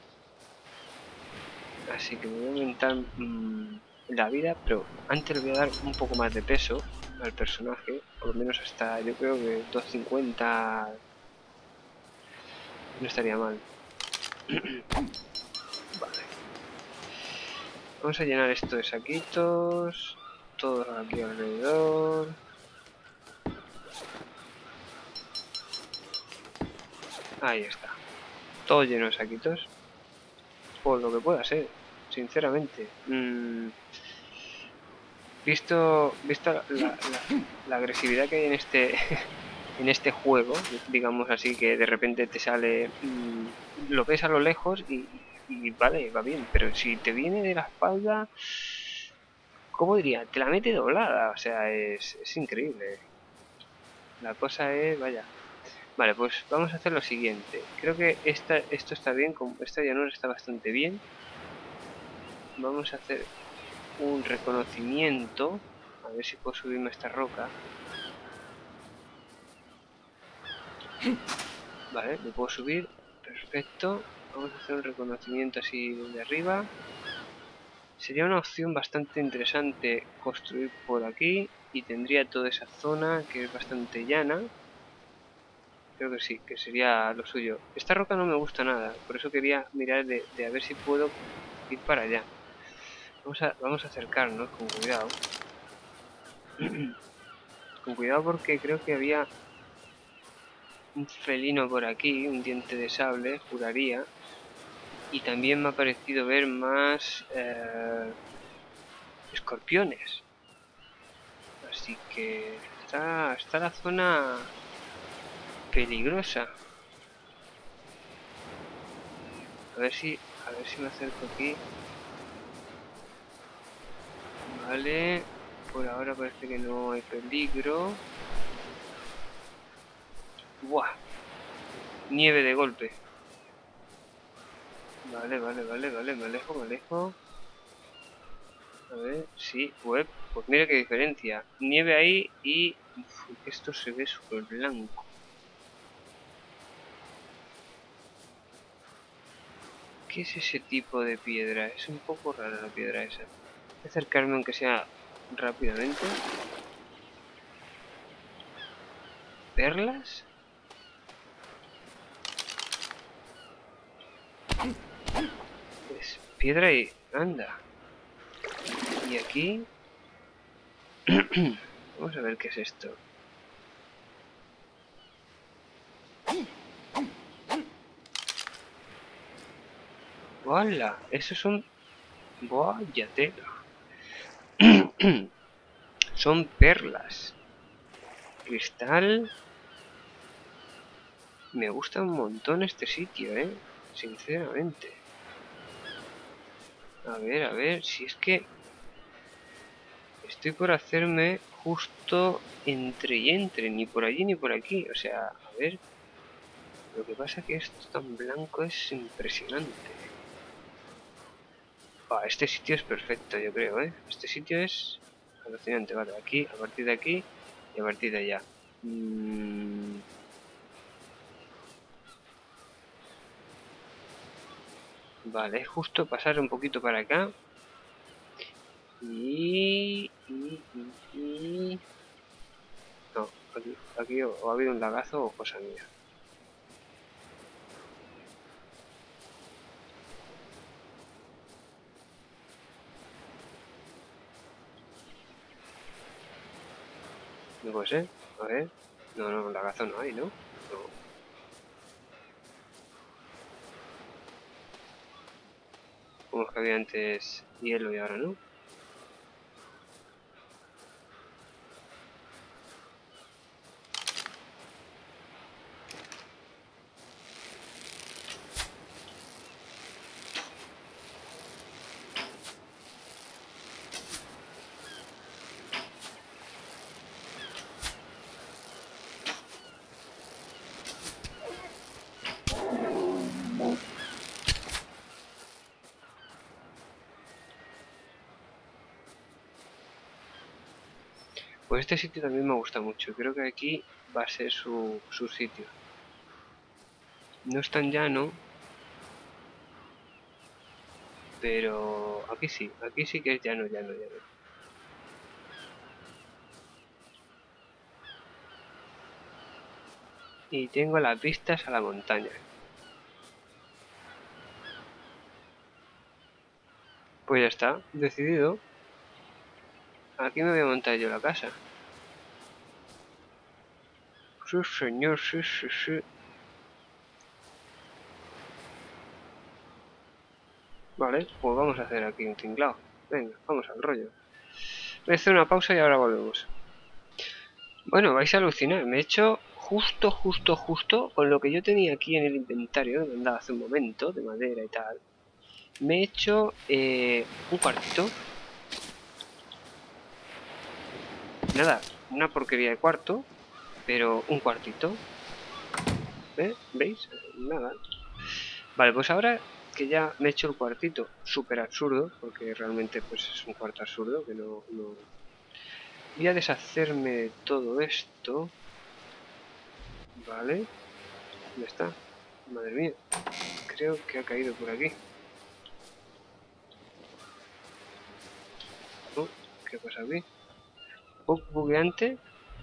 Así que me voy a aumentar mmm, la vida, pero antes le voy a dar un poco más de peso al personaje, por lo menos hasta yo creo que doscientos cincuenta no estaría mal. Vale. Vamos a llenar esto de saquitos, todos aquí alrededor. Ahí está, todo lleno de saquitos, por lo que pueda ser, sinceramente. Mm. Visto, visto la, la, la agresividad que hay en este en este juego, digamos así, que de repente te sale, mmm, lo ves a lo lejos y, y vale, va bien, pero si te viene de la espalda, ¿cómo diría? Te la mete doblada, o sea, es, es increíble. La cosa es, vaya. Vale, pues vamos a hacer lo siguiente. Creo que esta, esto está bien, esta llanura está bastante bien. Vamos a hacer un reconocimiento. A ver si puedo subirme a esta roca. Vale, me puedo subir. Perfecto. Vamos a hacer un reconocimiento así desde arriba. Sería una opción bastante interesante construir por aquí y tendría toda esa zona que es bastante llana. Creo que sí, que sería lo suyo. Esta roca no me gusta nada, por eso quería mirar de, de a ver si puedo ir para allá. Vamos a, vamos a acercarnos con cuidado. Con cuidado porque creo que había un felino por aquí, un diente de sable, juraría. Y también me ha parecido ver más eh, escorpiones. Así que está, está la zona peligrosa. A ver si, a ver si me acerco aquí. Vale, por ahora parece que no hay peligro. ¡Buah! Nieve de golpe. Vale, vale, vale, vale, me alejo, me alejo. A ver, sí, web. Pues mira qué diferencia. Nieve ahí y uf, esto se ve súper blanco. ¿Qué es ese tipo de piedra? Es un poco rara la piedra esa. Voy a acercarme aunque sea rápidamente. ¿Perlas? Es piedra y... anda. Y aquí... Vamos a ver qué es esto. ¡Hola! Esos son... ¡Vaya tela! Son perlas. Cristal. Me gusta un montón este sitio, ¿eh? Sinceramente. A ver, a ver, si es que... Estoy por hacerme justo entre y entre, ni por allí ni por aquí. O sea, a ver... Lo que pasa es que esto tan blanco es impresionante. Ah, este sitio es perfecto, yo creo, ¿eh? Este sitio es alucinante. Vale, aquí, a partir de aquí y a partir de allá. Mm... Vale, es justo pasar un poquito para acá. Y... y, y, y... No, aquí, aquí o, o ha habido un lagazo o cosa mía. No puede ser. A ver. No, no, lagazo no hay, ¿no? No. Como es que había antes hielo y ahora no. Pues este sitio también me gusta mucho. Creo que aquí va a ser su, su sitio. No es tan llano, pero aquí sí. Aquí sí que es llano, llano, llano. Y tengo las vistas a la montaña. Pues ya está, decidido. Aquí me voy a montar yo la casa. Sí, señor, sí, sí, sí. Vale, pues vamos a hacer aquí un tinglado. Venga, vamos al rollo. Voy a hacer una pausa y ahora volvemos. Bueno, vais a alucinar. Me he hecho justo, justo, justo con lo que yo tenía aquí en el inventario, que andaba hace un momento, de madera y tal. Me he hecho eh, un cuartito. Nada, una porquería de cuarto, pero un cuartito. ¿Eh? ¿Veis? Nada. Vale, pues ahora que ya me he hecho el cuartito súper absurdo, porque realmente pues es un cuarto absurdo, que no, no... Voy a deshacerme de todo esto. Vale. ¿Dónde está? Madre mía. Creo que ha caído por aquí. ¿Qué pasa aquí? ¿Un poco bugueante?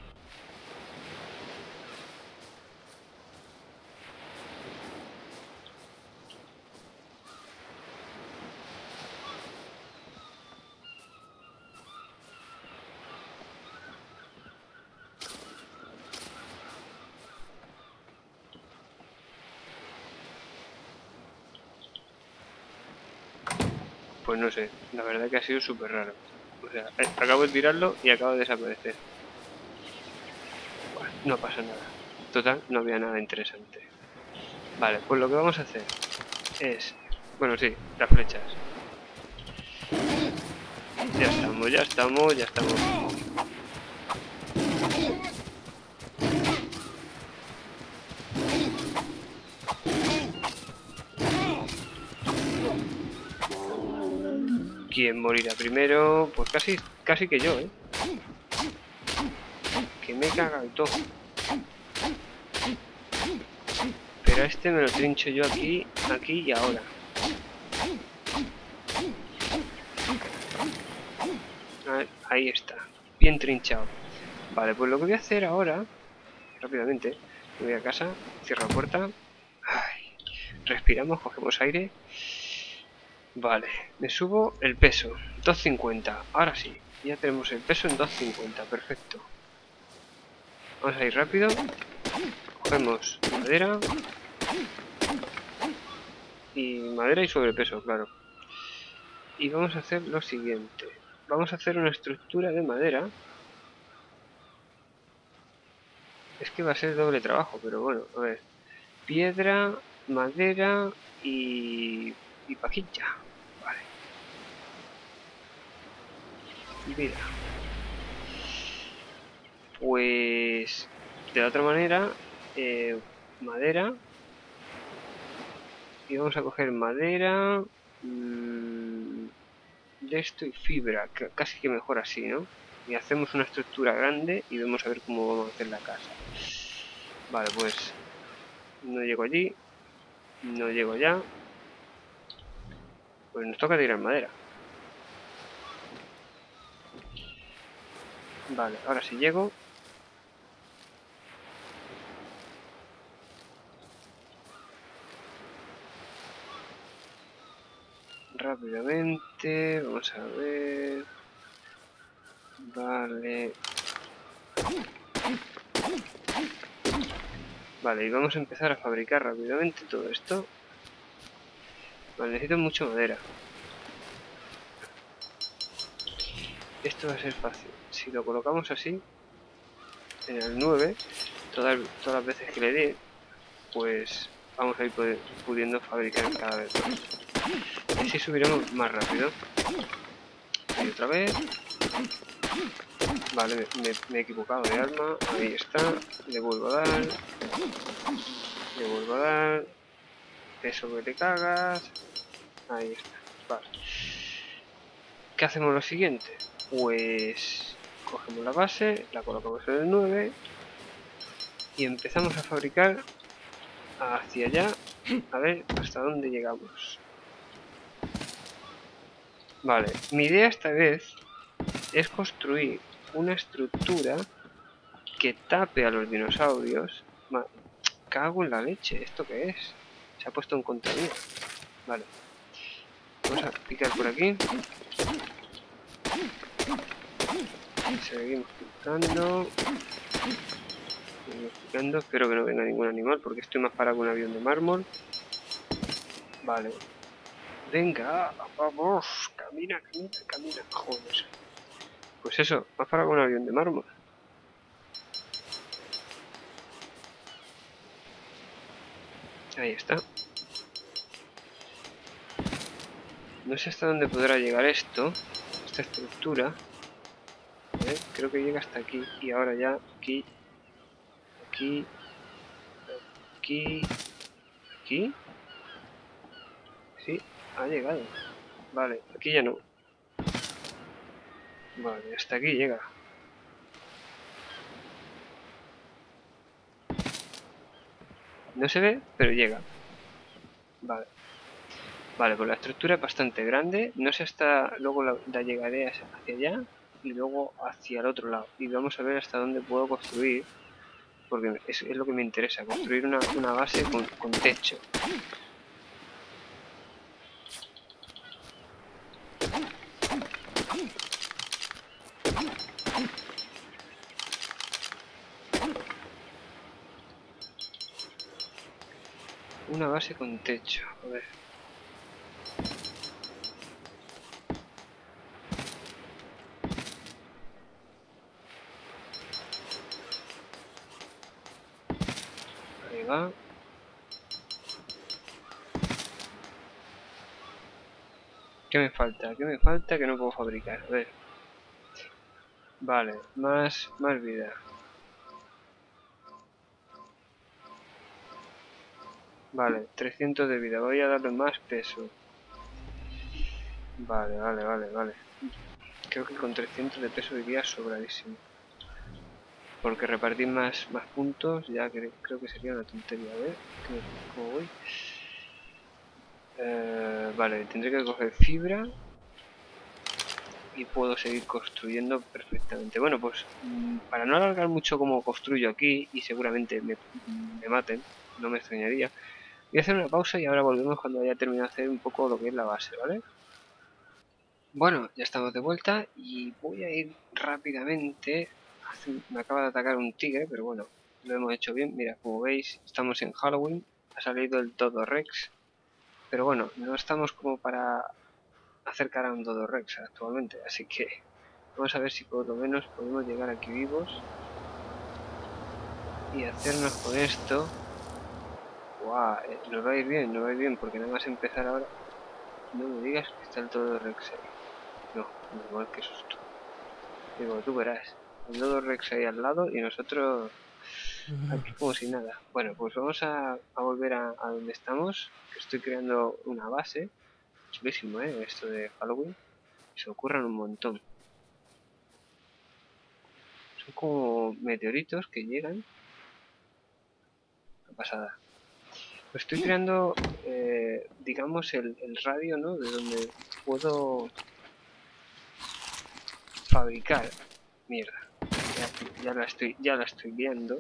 Pues no sé, la verdad que ha sido súper raro. O sea, eh, acabo de tirarlo y acaba de desaparecer. Bueno, no pasa nada. Total, no había nada interesante. Vale, pues lo que vamos a hacer es... Bueno, sí, las flechas. Ya estamos, ya estamos, ya estamos. ¿Quién morirá primero? Pues casi, casi que yo, ¿eh? Que me caga y todo. Pero este me lo trincho yo aquí, aquí y ahora. Ahí está, bien trinchado. Vale, pues lo que voy a hacer ahora, rápidamente, me voy a casa, cierro la puerta. Ay, respiramos, cogemos aire. Vale, me subo el peso, dos cincuenta. Ahora sí, ya tenemos el peso en dos cincuenta, perfecto. Vamos a ir rápido. Cogemos madera. Y madera y sobrepeso, claro. Y vamos a hacer lo siguiente. Vamos a hacer una estructura de madera. Es que va a ser doble trabajo, pero bueno, a ver. Piedra, madera y, y pajilla. Vale. Y mira. Pues de la otra manera, eh, madera. Y vamos a coger madera mmm, de esto y fibra. Que casi que mejor así, ¿no? Y hacemos una estructura grande y vemos a ver cómo vamos a hacer la casa. Vale, pues no llego allí. No llego allá. Pues nos toca tirar madera. Vale, ahora sí llego. Rápidamente, vamos a ver. Vale. Vale, y vamos a empezar a fabricar rápidamente todo esto. Vale, necesito mucha madera. Esto va a ser fácil. Si lo colocamos así, en el nueve, todas, todas las veces que le dé, pues vamos a ir pudiendo fabricar cada vez más. Y así subiremos más rápido. Y otra vez. Vale, me, me, me he equivocado de arma. Ahí está. Le vuelvo a dar. Le vuelvo a dar. Eso que te cagas. Ahí está. Vale. ¿Qué hacemos lo siguiente? Pues cogemos la base, la colocamos en el nueve y empezamos a fabricar hacia allá, a ver hasta dónde llegamos. Vale, mi idea esta vez es construir una estructura que tape a los dinosaurios. Ma, cago en la leche, ¿esto qué es? Se ha puesto en contravía. Vale, vamos a picar por aquí. Seguimos picando. Seguimos picando. Espero que no venga ningún animal porque estoy más parado que un avión de mármol. Vale. Venga, vamos. Camina, camina, camina. Joder. Pues eso, más parado que un avión de mármol. Ahí está. No sé hasta dónde podrá llegar esto. Esta estructura. A ver, creo que llega hasta aquí. Y ahora ya aquí. Aquí. Aquí. Aquí. Sí, ha llegado. Vale, aquí ya no. Vale, hasta aquí llega. No se ve, pero llega. Vale. Vale, pues la estructura es bastante grande. No sé hasta luego la, la llegaré hacia allá. y luego hacia el otro lado. Y vamos a ver hasta dónde puedo construir, porque es, es lo que me interesa, construir una, una base con, con techo. Una base con techo, a ver. Ahí va. ¿Qué me falta? ¿Qué me falta que no puedo fabricar? A ver. Vale, más, más vida. Vale, trescientos de vida. Voy a darle más peso. Vale, vale, vale, vale. Creo que con trescientos de peso iría sobradísimo. Porque repartir más, más puntos ya que, creo que sería una tontería. A ver, ¿cómo voy? Eh, vale, tendré que coger fibra. Y puedo seguir construyendo perfectamente. Bueno, pues para no alargar mucho como construyo aquí, y seguramente me, me maten, no me extrañaría, voy a hacer una pausa y ahora volvemos cuando haya terminado de hacer un poco lo que es la base, ¿vale? Bueno, ya estamos de vuelta y voy a ir rápidamente. Me acaba de atacar un tigre, pero bueno, lo hemos hecho bien. Mira, como veis, estamos en Halloween, ha salido el Dodo Rex, pero bueno, no estamos como para acercar a un Dodo Rex actualmente, así que vamos a ver si por lo menos podemos llegar aquí vivos y hacernos con esto. Guau, eh, nos va a ir bien, nos va a ir bien, porque nada más empezar ahora. No me digas que está el Dodo Rex ahí. No, normal, que susto. Digo, tú verás, el Dodo Rex ahí al lado y nosotros aquí como si nada. Bueno, pues vamos a, a volver a, a donde estamos, que estoy creando una base. Chulísimo, ¿eh? Esto de Halloween. Se ocurran un montón. Son como meteoritos que llegan. Una pasada. Pues estoy creando, eh, digamos, el, el radio, ¿no? De donde puedo fabricar. Mierda. Ya, ya la estoy, ya la estoy viendo.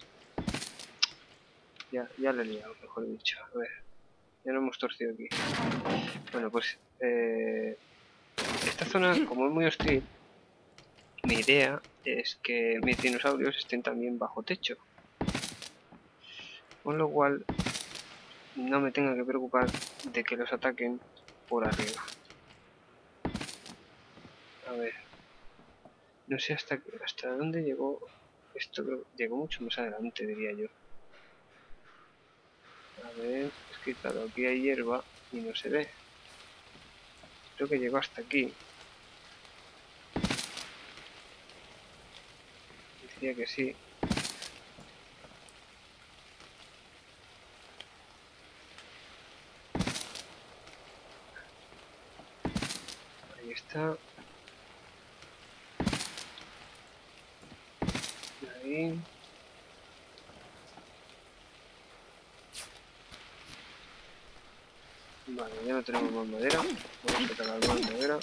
Ya, ya la he liado, mejor dicho. A ver. Ya lo hemos torcido aquí. Bueno, pues eh, esta zona, como es muy hostil, mi idea es que mis dinosaurios estén también bajo techo. Con lo cual no me tenga que preocupar de que los ataquen por arriba. A ver. No sé hasta, hasta dónde llegó. Esto creo que llegó mucho más adelante, diría yo. A ver, es que claro, aquí hay hierba y no se ve. Creo que llegó hasta aquí. Decía que sí. Ahí está. Ahí. Vale, ya no tenemos más madera. Vamos a sacar más madera.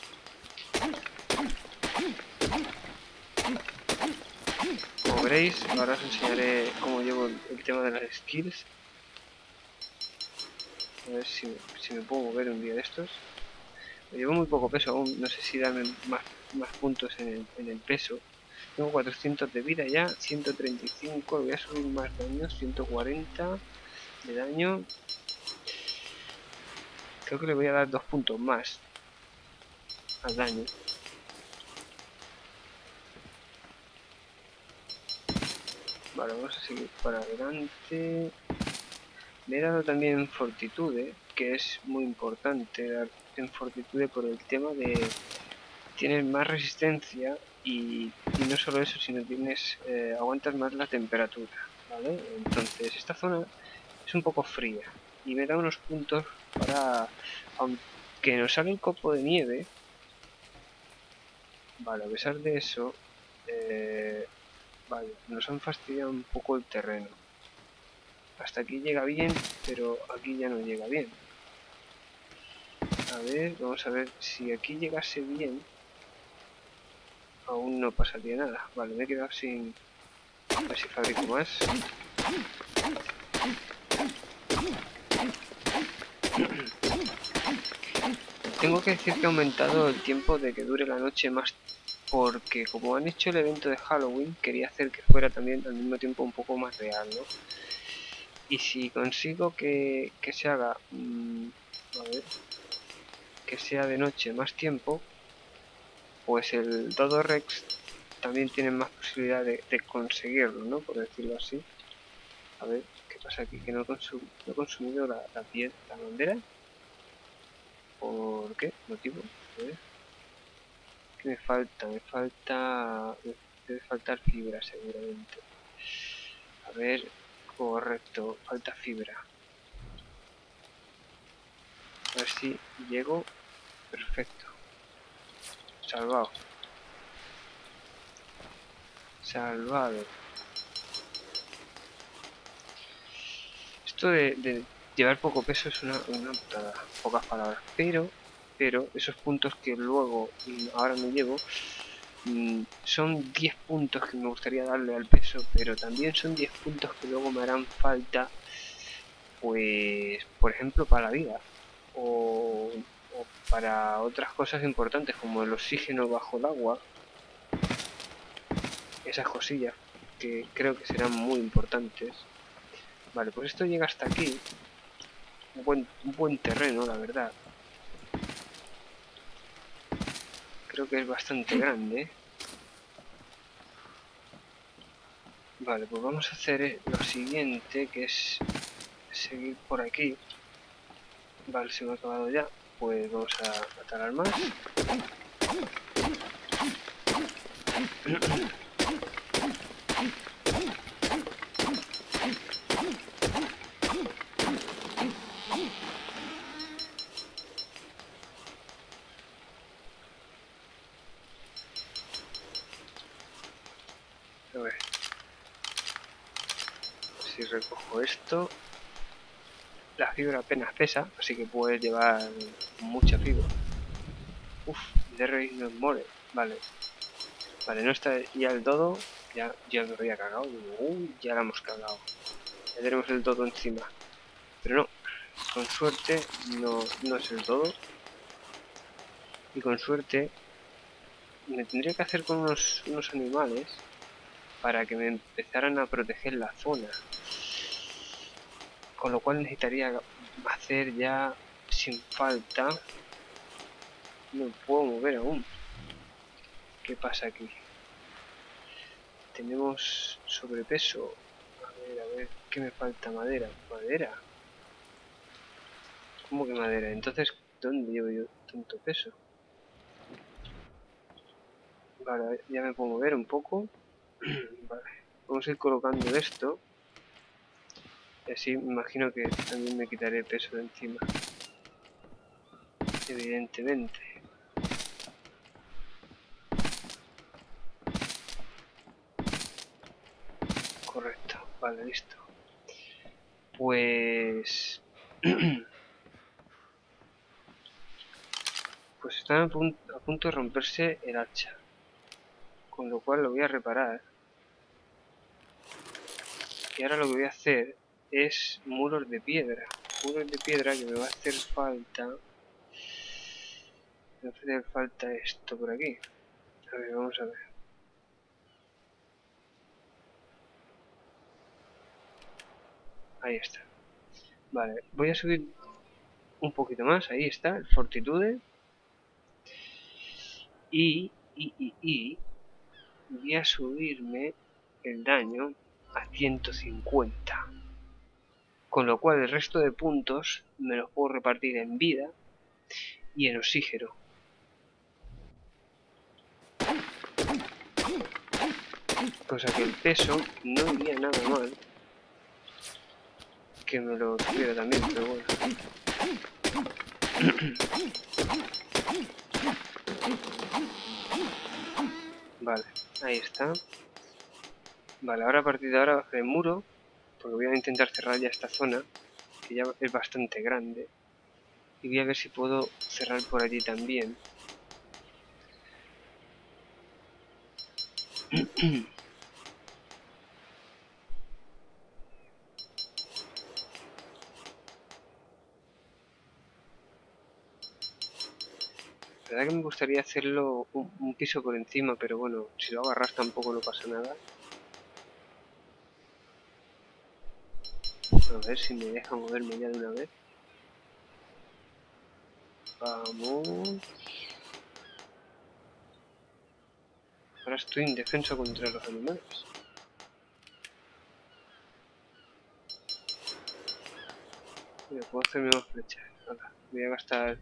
Como veréis, ahora os enseñaré cómo llevo el, el tema de las skills. A ver si me, si me puedo mover un día de estos. Me llevo muy poco peso aún, no sé si darme más, más puntos en el, en el peso. Tengo cuatrocientos de vida ya, ciento treinta y cinco, voy a subir más daño, ciento cuarenta de daño. Creo que le voy a dar dos puntos más al daño. Vale, vamos a seguir para adelante. Le he dado también fortitude, que es muy importante dar en fortitude por el tema de tienes más resistencia y, y no solo eso, sino tienes eh, aguantas más la temperatura, ¿vale? Entonces esta zona es un poco fría y me da unos puntos para, aunque nos sale el copo de nieve, vale, a pesar de eso, eh, vale, nos han fastidiado un poco el terreno. Hasta aquí llega bien, pero aquí ya no llega bien. A ver, vamos a ver si aquí llegase bien. aún no pasaría nada. Vale, me he quedado sin... A ver si fabrico más. Tengo que decir que he aumentado el tiempo de que dure la noche más, porque como han hecho el evento de Halloween, quería hacer que fuera también al mismo tiempo un poco más real, ¿no? Y si consigo que, que se haga, mmm, a ver, que sea de noche más tiempo, pues el Dodo Rex también tiene más posibilidad de, de conseguirlo, ¿no? Por decirlo así. A ver, ¿qué pasa aquí? Que no he, consum no he consumido la, la piel, la bandera. ¿Por qué motivo? A ver. ¿Qué me falta? Me falta... Me debe faltar fibra seguramente. A ver, correcto, falta fibra. A ver si llego. Perfecto. Salvado. Salvado. Esto de, de llevar poco peso es una, una putada, pocas palabras. Pero, pero, esos puntos que luego, ahora me llevo, son diez puntos que me gustaría darle al peso, pero también son diez puntos que luego me harán falta, pues, por ejemplo, para la vida. O, o para otras cosas importantes, como el oxígeno bajo el agua. Esas cosillas que creo que serán muy importantes. Vale, pues esto llega hasta aquí. Un buen, un buen terreno, la verdad. Creo que es bastante grande. Vale, pues vamos a hacer lo siguiente, que es seguir por aquí. Vale, se me ha acabado ya. Pues vamos a, a talar más. A ver. Si recojo esto. La fibra apenas pesa, así que puedes llevar mucha fibra. Uf, de raíz no mole. Vale. Vale, no está ya el dodo. Ya, ya me había cagado. Digo, uy, ya la hemos cagado. Ya tenemos el dodo encima. Pero no, con suerte no, no es el dodo. Y con suerte me tendría que hacer con unos, unos animales para que me empezaran a proteger la zona. Con lo cual necesitaría hacer ya sin falta. No puedo mover aún. ¿Qué pasa aquí? Tenemos sobrepeso. A ver, a ver, ¿qué me falta? Madera. ¿Madera? ¿Cómo que madera? Entonces, ¿dónde llevo yo tanto peso? Vale, ya me puedo mover un poco. Vale, vamos a ir colocando esto. Y así me imagino que también me quitaré peso de encima. Evidentemente. Correcto, vale, listo. Pues... pues están a punto, a punto de romperse el hacha. Con lo cual lo voy a reparar. Y ahora lo que voy a hacer es muros de piedra. Muros de piedra que me va a hacer falta... Me va a hacer falta esto por aquí. A ver, vamos a ver. Ahí está. Vale, voy a subir un poquito más. Ahí está, el Fortitude. Y, y, y, y... voy a subirme el daño a ciento cincuenta. Con lo cual el resto de puntos me los puedo repartir en vida y en oxígeno. Cosa que el peso no iría nada mal. Que me lo tuviera también, pero bueno. Vale, ahí está. Vale, ahora a partir de ahora bajaré el muro. Porque voy a intentar cerrar ya esta zona. Que ya es bastante grande. Y voy a ver si puedo cerrar por allí también. La verdad que me gustaría hacerlo un, un piso por encima, pero bueno, si lo agarras tampoco no pasa nada. A ver si me deja moverme ya de una vez. Vamos. Ahora estoy indefenso contra los animales. Mira, puedo hacerme más flechas. Ahora, voy a gastar...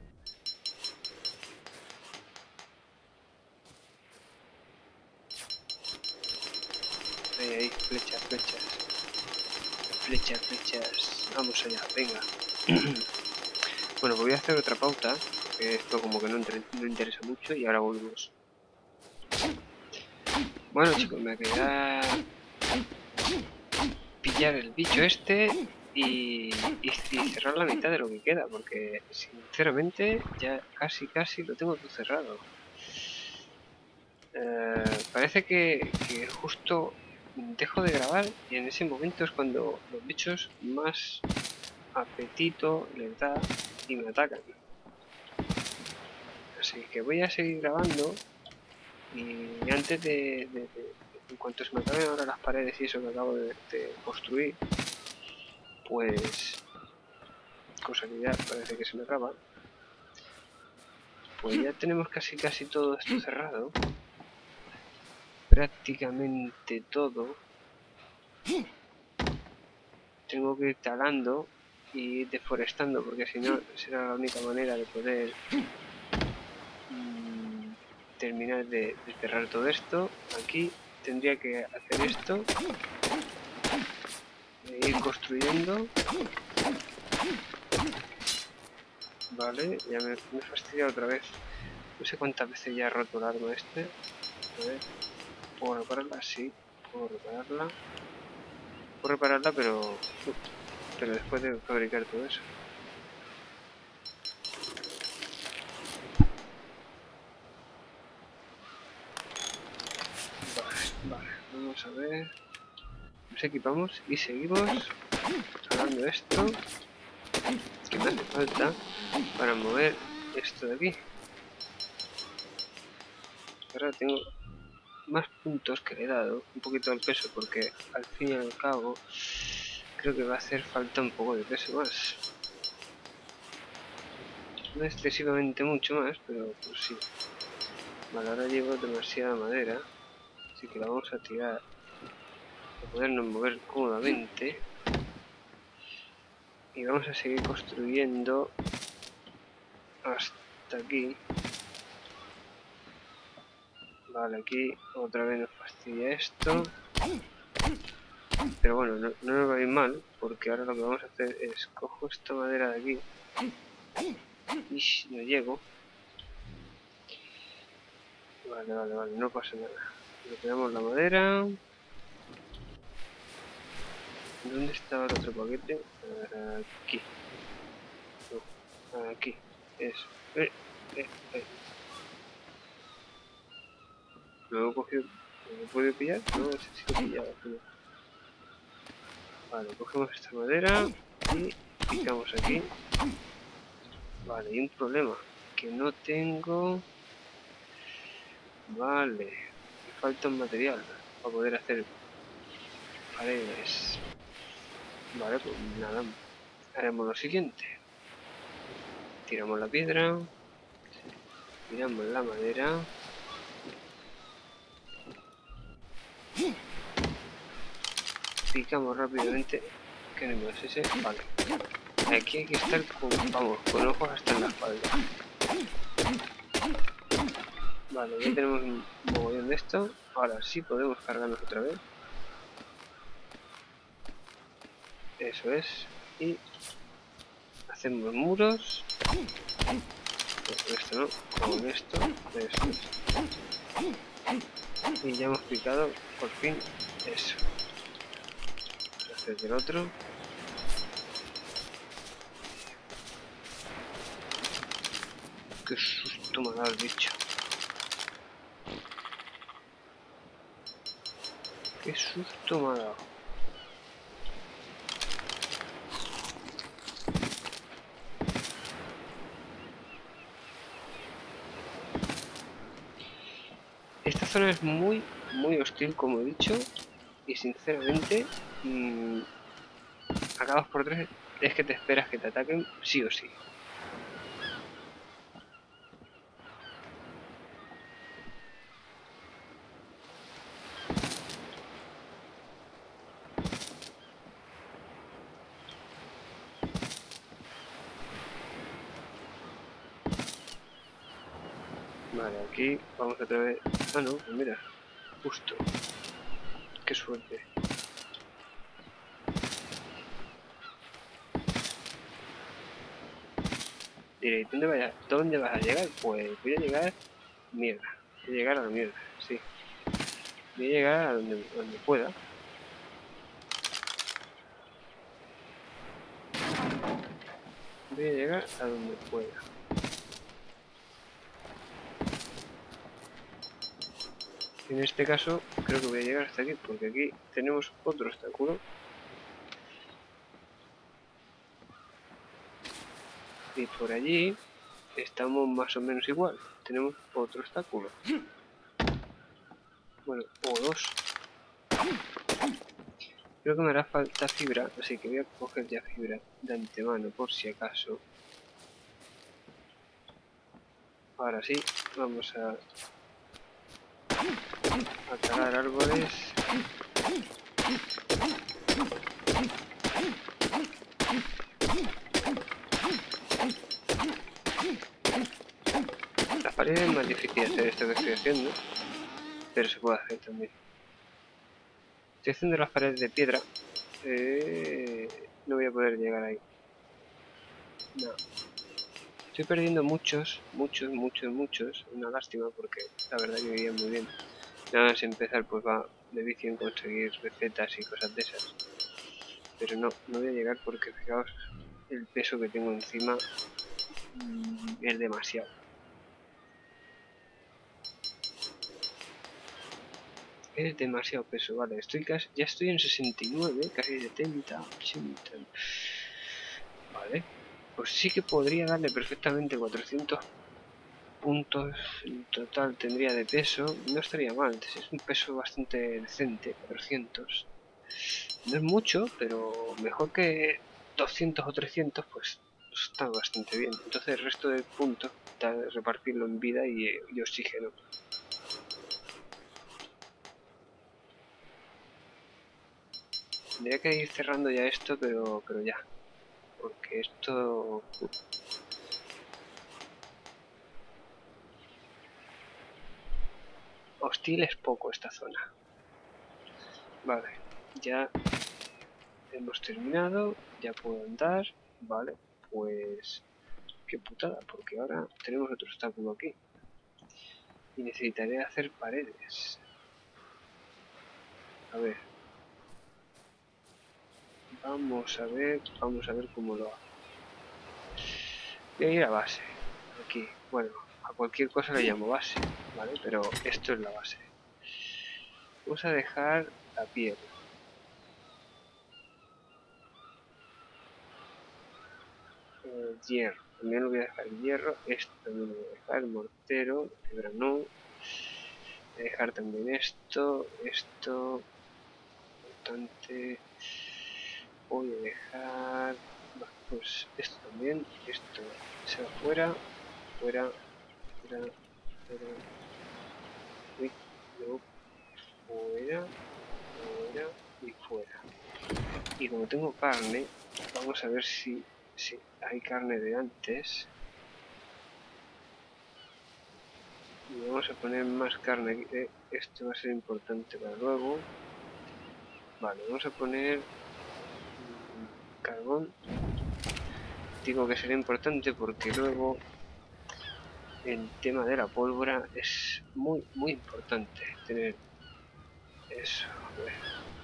Ahí, ahí, flechas, flechas. Flechas, flechas. Vamos allá, venga. Bueno, pues voy a hacer otra pauta, que esto como que no, no interesa mucho, y ahora volvemos. Bueno chicos, me queda pillar el bicho este y, y, y cerrar la mitad de lo que queda, porque sinceramente ya casi casi lo tengo todo cerrado. Eh, parece que, que justo dejo de grabar y en ese momento es cuando los bichos más apetito les da y me atacan. Así que voy a seguir grabando y antes de, de, de en cuanto se me acaben ahora las paredes y eso que acabo de, de construir, pues cosa que ya parece que se me acaba, pues ya tenemos casi casi todo esto cerrado, prácticamente todo. Tengo que ir talando y deforestando porque si no será la única manera de poder mmm, terminar de, de cerrar todo esto. Aquí tendría que hacer esto, e ir construyendo. Vale, ya me, me he fastidiado otra vez. No sé cuántas veces ya he roto el arma este. A ver, ¿puedo repararla? Sí, puedo repararla. Puedo repararla, pero... Pero después de fabricar todo eso. Vale, vale, vamos a ver. Nos equipamos y seguimos talando esto. Que me hace falta para mover esto de aquí. Ahora tengo más puntos que le he dado, un poquito del peso, porque al fin y al cabo creo que va a hacer falta un poco de peso más. No excesivamente mucho más, pero pues sí. Vale, ahora llevo demasiada madera, así que la vamos a tirar para podernos mover cómodamente. Y vamos a seguir construyendo hasta aquí. Vale, aquí otra vez nos fastidia esto. Pero bueno, no, no nos va a ir mal, porque ahora lo que vamos a hacer es cojo esta madera de aquí. Y no llego. Vale, vale, vale, no pasa nada. Le pegamos la madera. ¿Dónde estaba el otro paquete? Aquí. No, aquí. Eso. Eh, eh, eh. ¿Lo he cogido? ¿Lo he podido pillar? No, sé si lo he pillado. No. Vale, cogemos esta madera y picamos aquí. Vale, hay un problema. Que no tengo... Vale. Me falta un material para poder hacer paredes. Vale, pues nada. Haremos lo siguiente. Tiramos la piedra. Tiramos la madera. Picamos rápidamente. ¿Qué número es ese? Vale. Aquí hay que estar con, vamos, con ojos hasta en la espalda. Vale, ya tenemos un mogollón de esto. Ahora sí podemos cargarnos otra vez. Eso es. Y hacemos muros. Con esto no, con esto. Eso es. Y ya hemos picado por fin eso. Hacer del otro. Qué susto me ha dado el bicho. Qué susto me ha dado. Esta zona es muy, muy hostil, como he dicho. Y sinceramente, mmm, acabas por tres, es que te esperas que te ataquen sí o sí. Vale, aquí vamos otra vez. Ah, no, pues mira, justo. Qué suerte. Diréis, ¿dónde, vaya, ¿dónde vas a llegar? Pues voy a llegar... Mierda. Voy a llegar a la mierda, sí. Voy a llegar a donde, donde pueda. Voy a llegar a donde pueda. En este caso, creo que voy a llegar hasta aquí, porque aquí tenemos otro obstáculo. Y por allí estamos más o menos igual. Tenemos otro obstáculo. Bueno, o dos. Creo que me hará falta fibra, así que voy a coger ya fibra de antemano por si acaso. Ahora sí, vamos a, a talar árboles. Las paredes es más difícil hacer esto que estoy haciendo, pero se puede hacer también. Estoy haciendo las paredes de piedra. Eh, no voy a poder llegar ahí. No. Estoy perdiendo muchos, muchos, muchos, muchos. Una lástima porque la verdad que iría muy bien. Nada más empezar pues va de vicio en conseguir recetas y cosas de esas. Pero no, no voy a llegar porque fijaos, el peso que tengo encima mmm, es demasiado. Es demasiado peso, vale, estoy casi, ya estoy en sesenta y nueve, casi setenta, ochenta. Vale, pues sí que podría darle perfectamente cuatrocientos puntos en total tendría de peso, no estaría mal, es un peso bastante decente, cuatrocientos. No es mucho, pero mejor que doscientos o trescientos, pues está bastante bien. Entonces el resto de puntos, repartirlo en vida y, y oxígeno. Tendría que ir cerrando ya esto, pero, pero ya. Porque esto... Hostil es poco esta zona. Vale, ya hemos terminado. Ya puedo andar. Vale, pues... Qué putada, porque ahora tenemos otro obstáculo aquí. Y necesitaré hacer paredes. A ver. Vamos a ver, vamos a ver cómo lo hago. Voy a ir a base. Aquí, bueno, a cualquier cosa le llamo base, ¿vale? Pero esto es la base. Vamos a dejar la piedra. El hierro. También lo voy a dejar el hierro. Esto también lo voy a dejar. El mortero. La piedra no. Voy a dejar también esto. Esto. Importante. Voy a dejar... Bueno, pues esto también. Esto se va fuera. Fuera. Fuera. Fuera. Uy, no. Fuera. Fuera. Y fuera. Y como tengo carne, vamos a ver si, si hay carne de antes. Y vamos a poner más carne aquí. Eh, esto va a ser importante para luego. Vale, vamos a poner mmm, carbón. Digo que será importante porque luego el tema de la pólvora es muy, muy importante tener eso. A ver.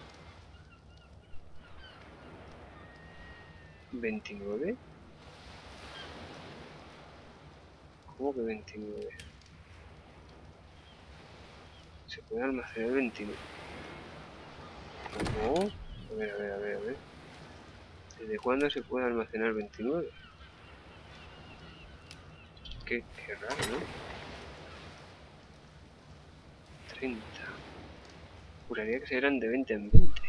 ¿veintinueve? ¿Cómo que veintinueve? Se puede almacenar veintinueve. Oh, a ver, a ver, a ver, a ver. ¿Desde cuándo se puede almacenar veintinueve? Qué, qué raro, ¿no? treinta. Juraría que serán de veinte en veinte.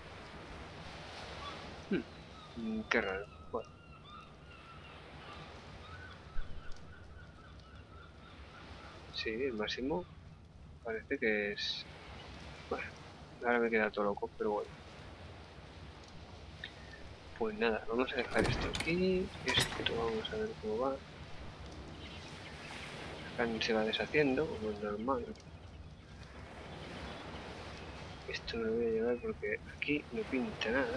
Hmm, qué raro. Bueno. Sí, el máximo parece que es... Bueno, ahora me queda todo loco, pero bueno. Pues nada, vamos a dejar esto aquí. Esto vamos a ver cómo va. La carne se va deshaciendo, como es normal. Esto me lo voy a llevar porque aquí no pinta nada.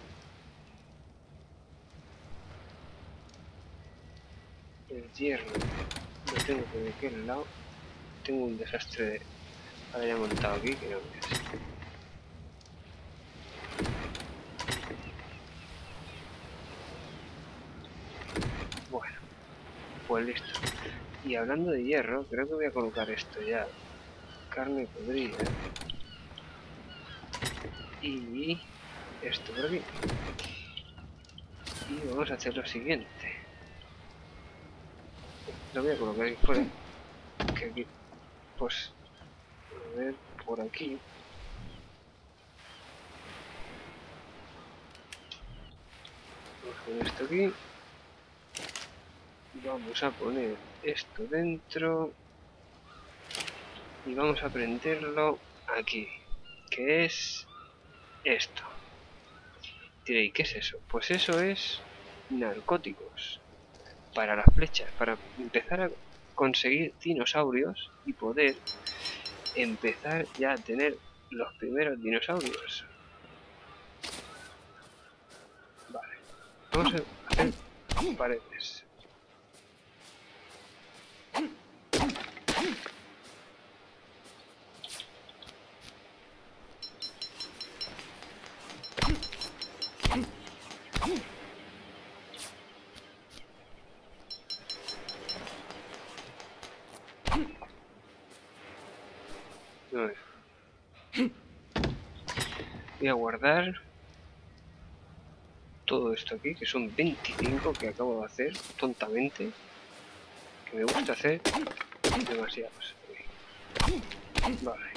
El hierro lo tengo por aquel lado. Tengo un desastre de... Ahora ya montado aquí que no veas. Bueno, pues listo. Y hablando de hierro, creo que voy a colocar esto ya. Carne podrida. Y esto por aquí. Y vamos a hacer lo siguiente. Lo voy a colocar aquí fuera. Que aquí, pues, a ver, por aquí. Vamos a poner esto aquí. Vamos a poner esto dentro. Y vamos a prenderlo aquí. Que es esto. Diréis, ¿qué es eso? Pues eso es narcóticos. Para las flechas. Para empezar a conseguir dinosaurios y poder empezar ya a tener los primeros dinosaurios. Vale. Vamos a hacer paredes. No, voy a guardar todo esto aquí, que son veinticinco que acabo de hacer tontamente, que me gusta hacer demasiados. Vale.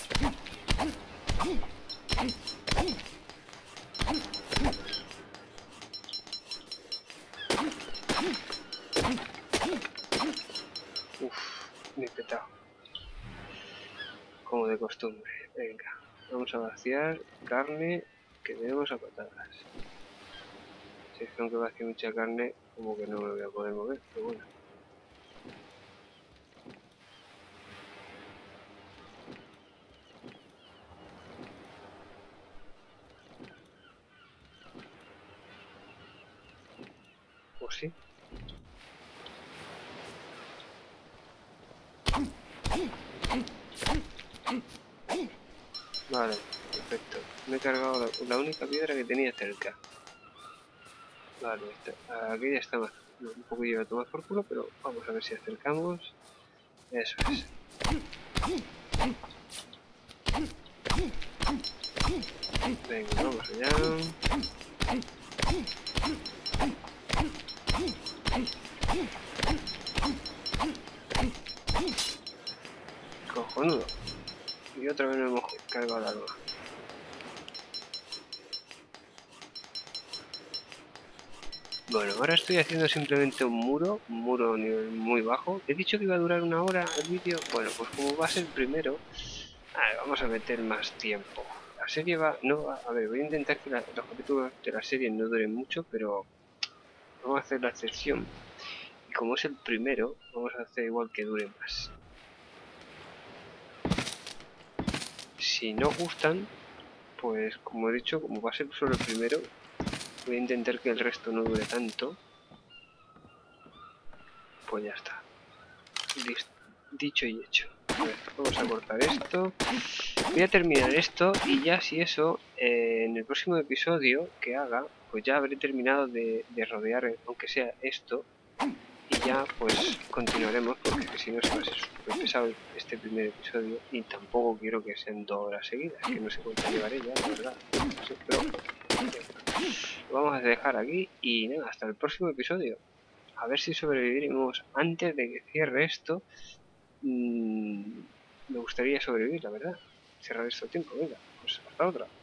Uff, me he petado. Como de costumbre. Venga, vamos a vaciar carne que tenemos a patadas. Si es que aunque vacíe mucha carne, como que no me voy a poder mover, pero bueno. Pues sí. Vale, perfecto. Me he cargado la, la única piedra que tenía cerca. Vale, esta, aquí ya está más, un poquillo de más por culo, pero vamos a ver si acercamos. Eso es. Venga, vamos allá. Cojonudo. Y otra vez nos hemos cargado la luna. Bueno, ahora estoy haciendo simplemente un muro, un muro a nivel muy bajo. He dicho que iba a durar una hora el vídeo. Bueno, pues como va a ser el primero, ver, vamos a meter más tiempo. La serie va, no va, a ver, voy a intentar que la, los capítulos de la serie no duren mucho, pero vamos a hacer la excepción. Y como es el primero, vamos a hacer igual que dure más. Si no gustan, pues como he dicho, como va a ser solo el primero, voy a intentar que el resto no dure tanto. Pues ya está. Listo. Dicho y hecho. A ver, vamos a cortar esto. Voy a terminar esto y ya si eso, eh, en el próximo episodio que haga, pues ya habré terminado de, de rodear, aunque sea esto. Y ya pues continuaremos, porque es que si no se va a ser súper pesado este primer episodio y tampoco quiero que sean dos horas seguidas, que no sé cuánto llevaré ya, la verdad. No sé, pero lo vamos a dejar aquí y nada, hasta el próximo episodio. A ver si sobreviviremos antes de que cierre esto. Mm, me gustaría sobrevivir, la verdad. Cerrar esto a tiempo, venga, pues hasta otra.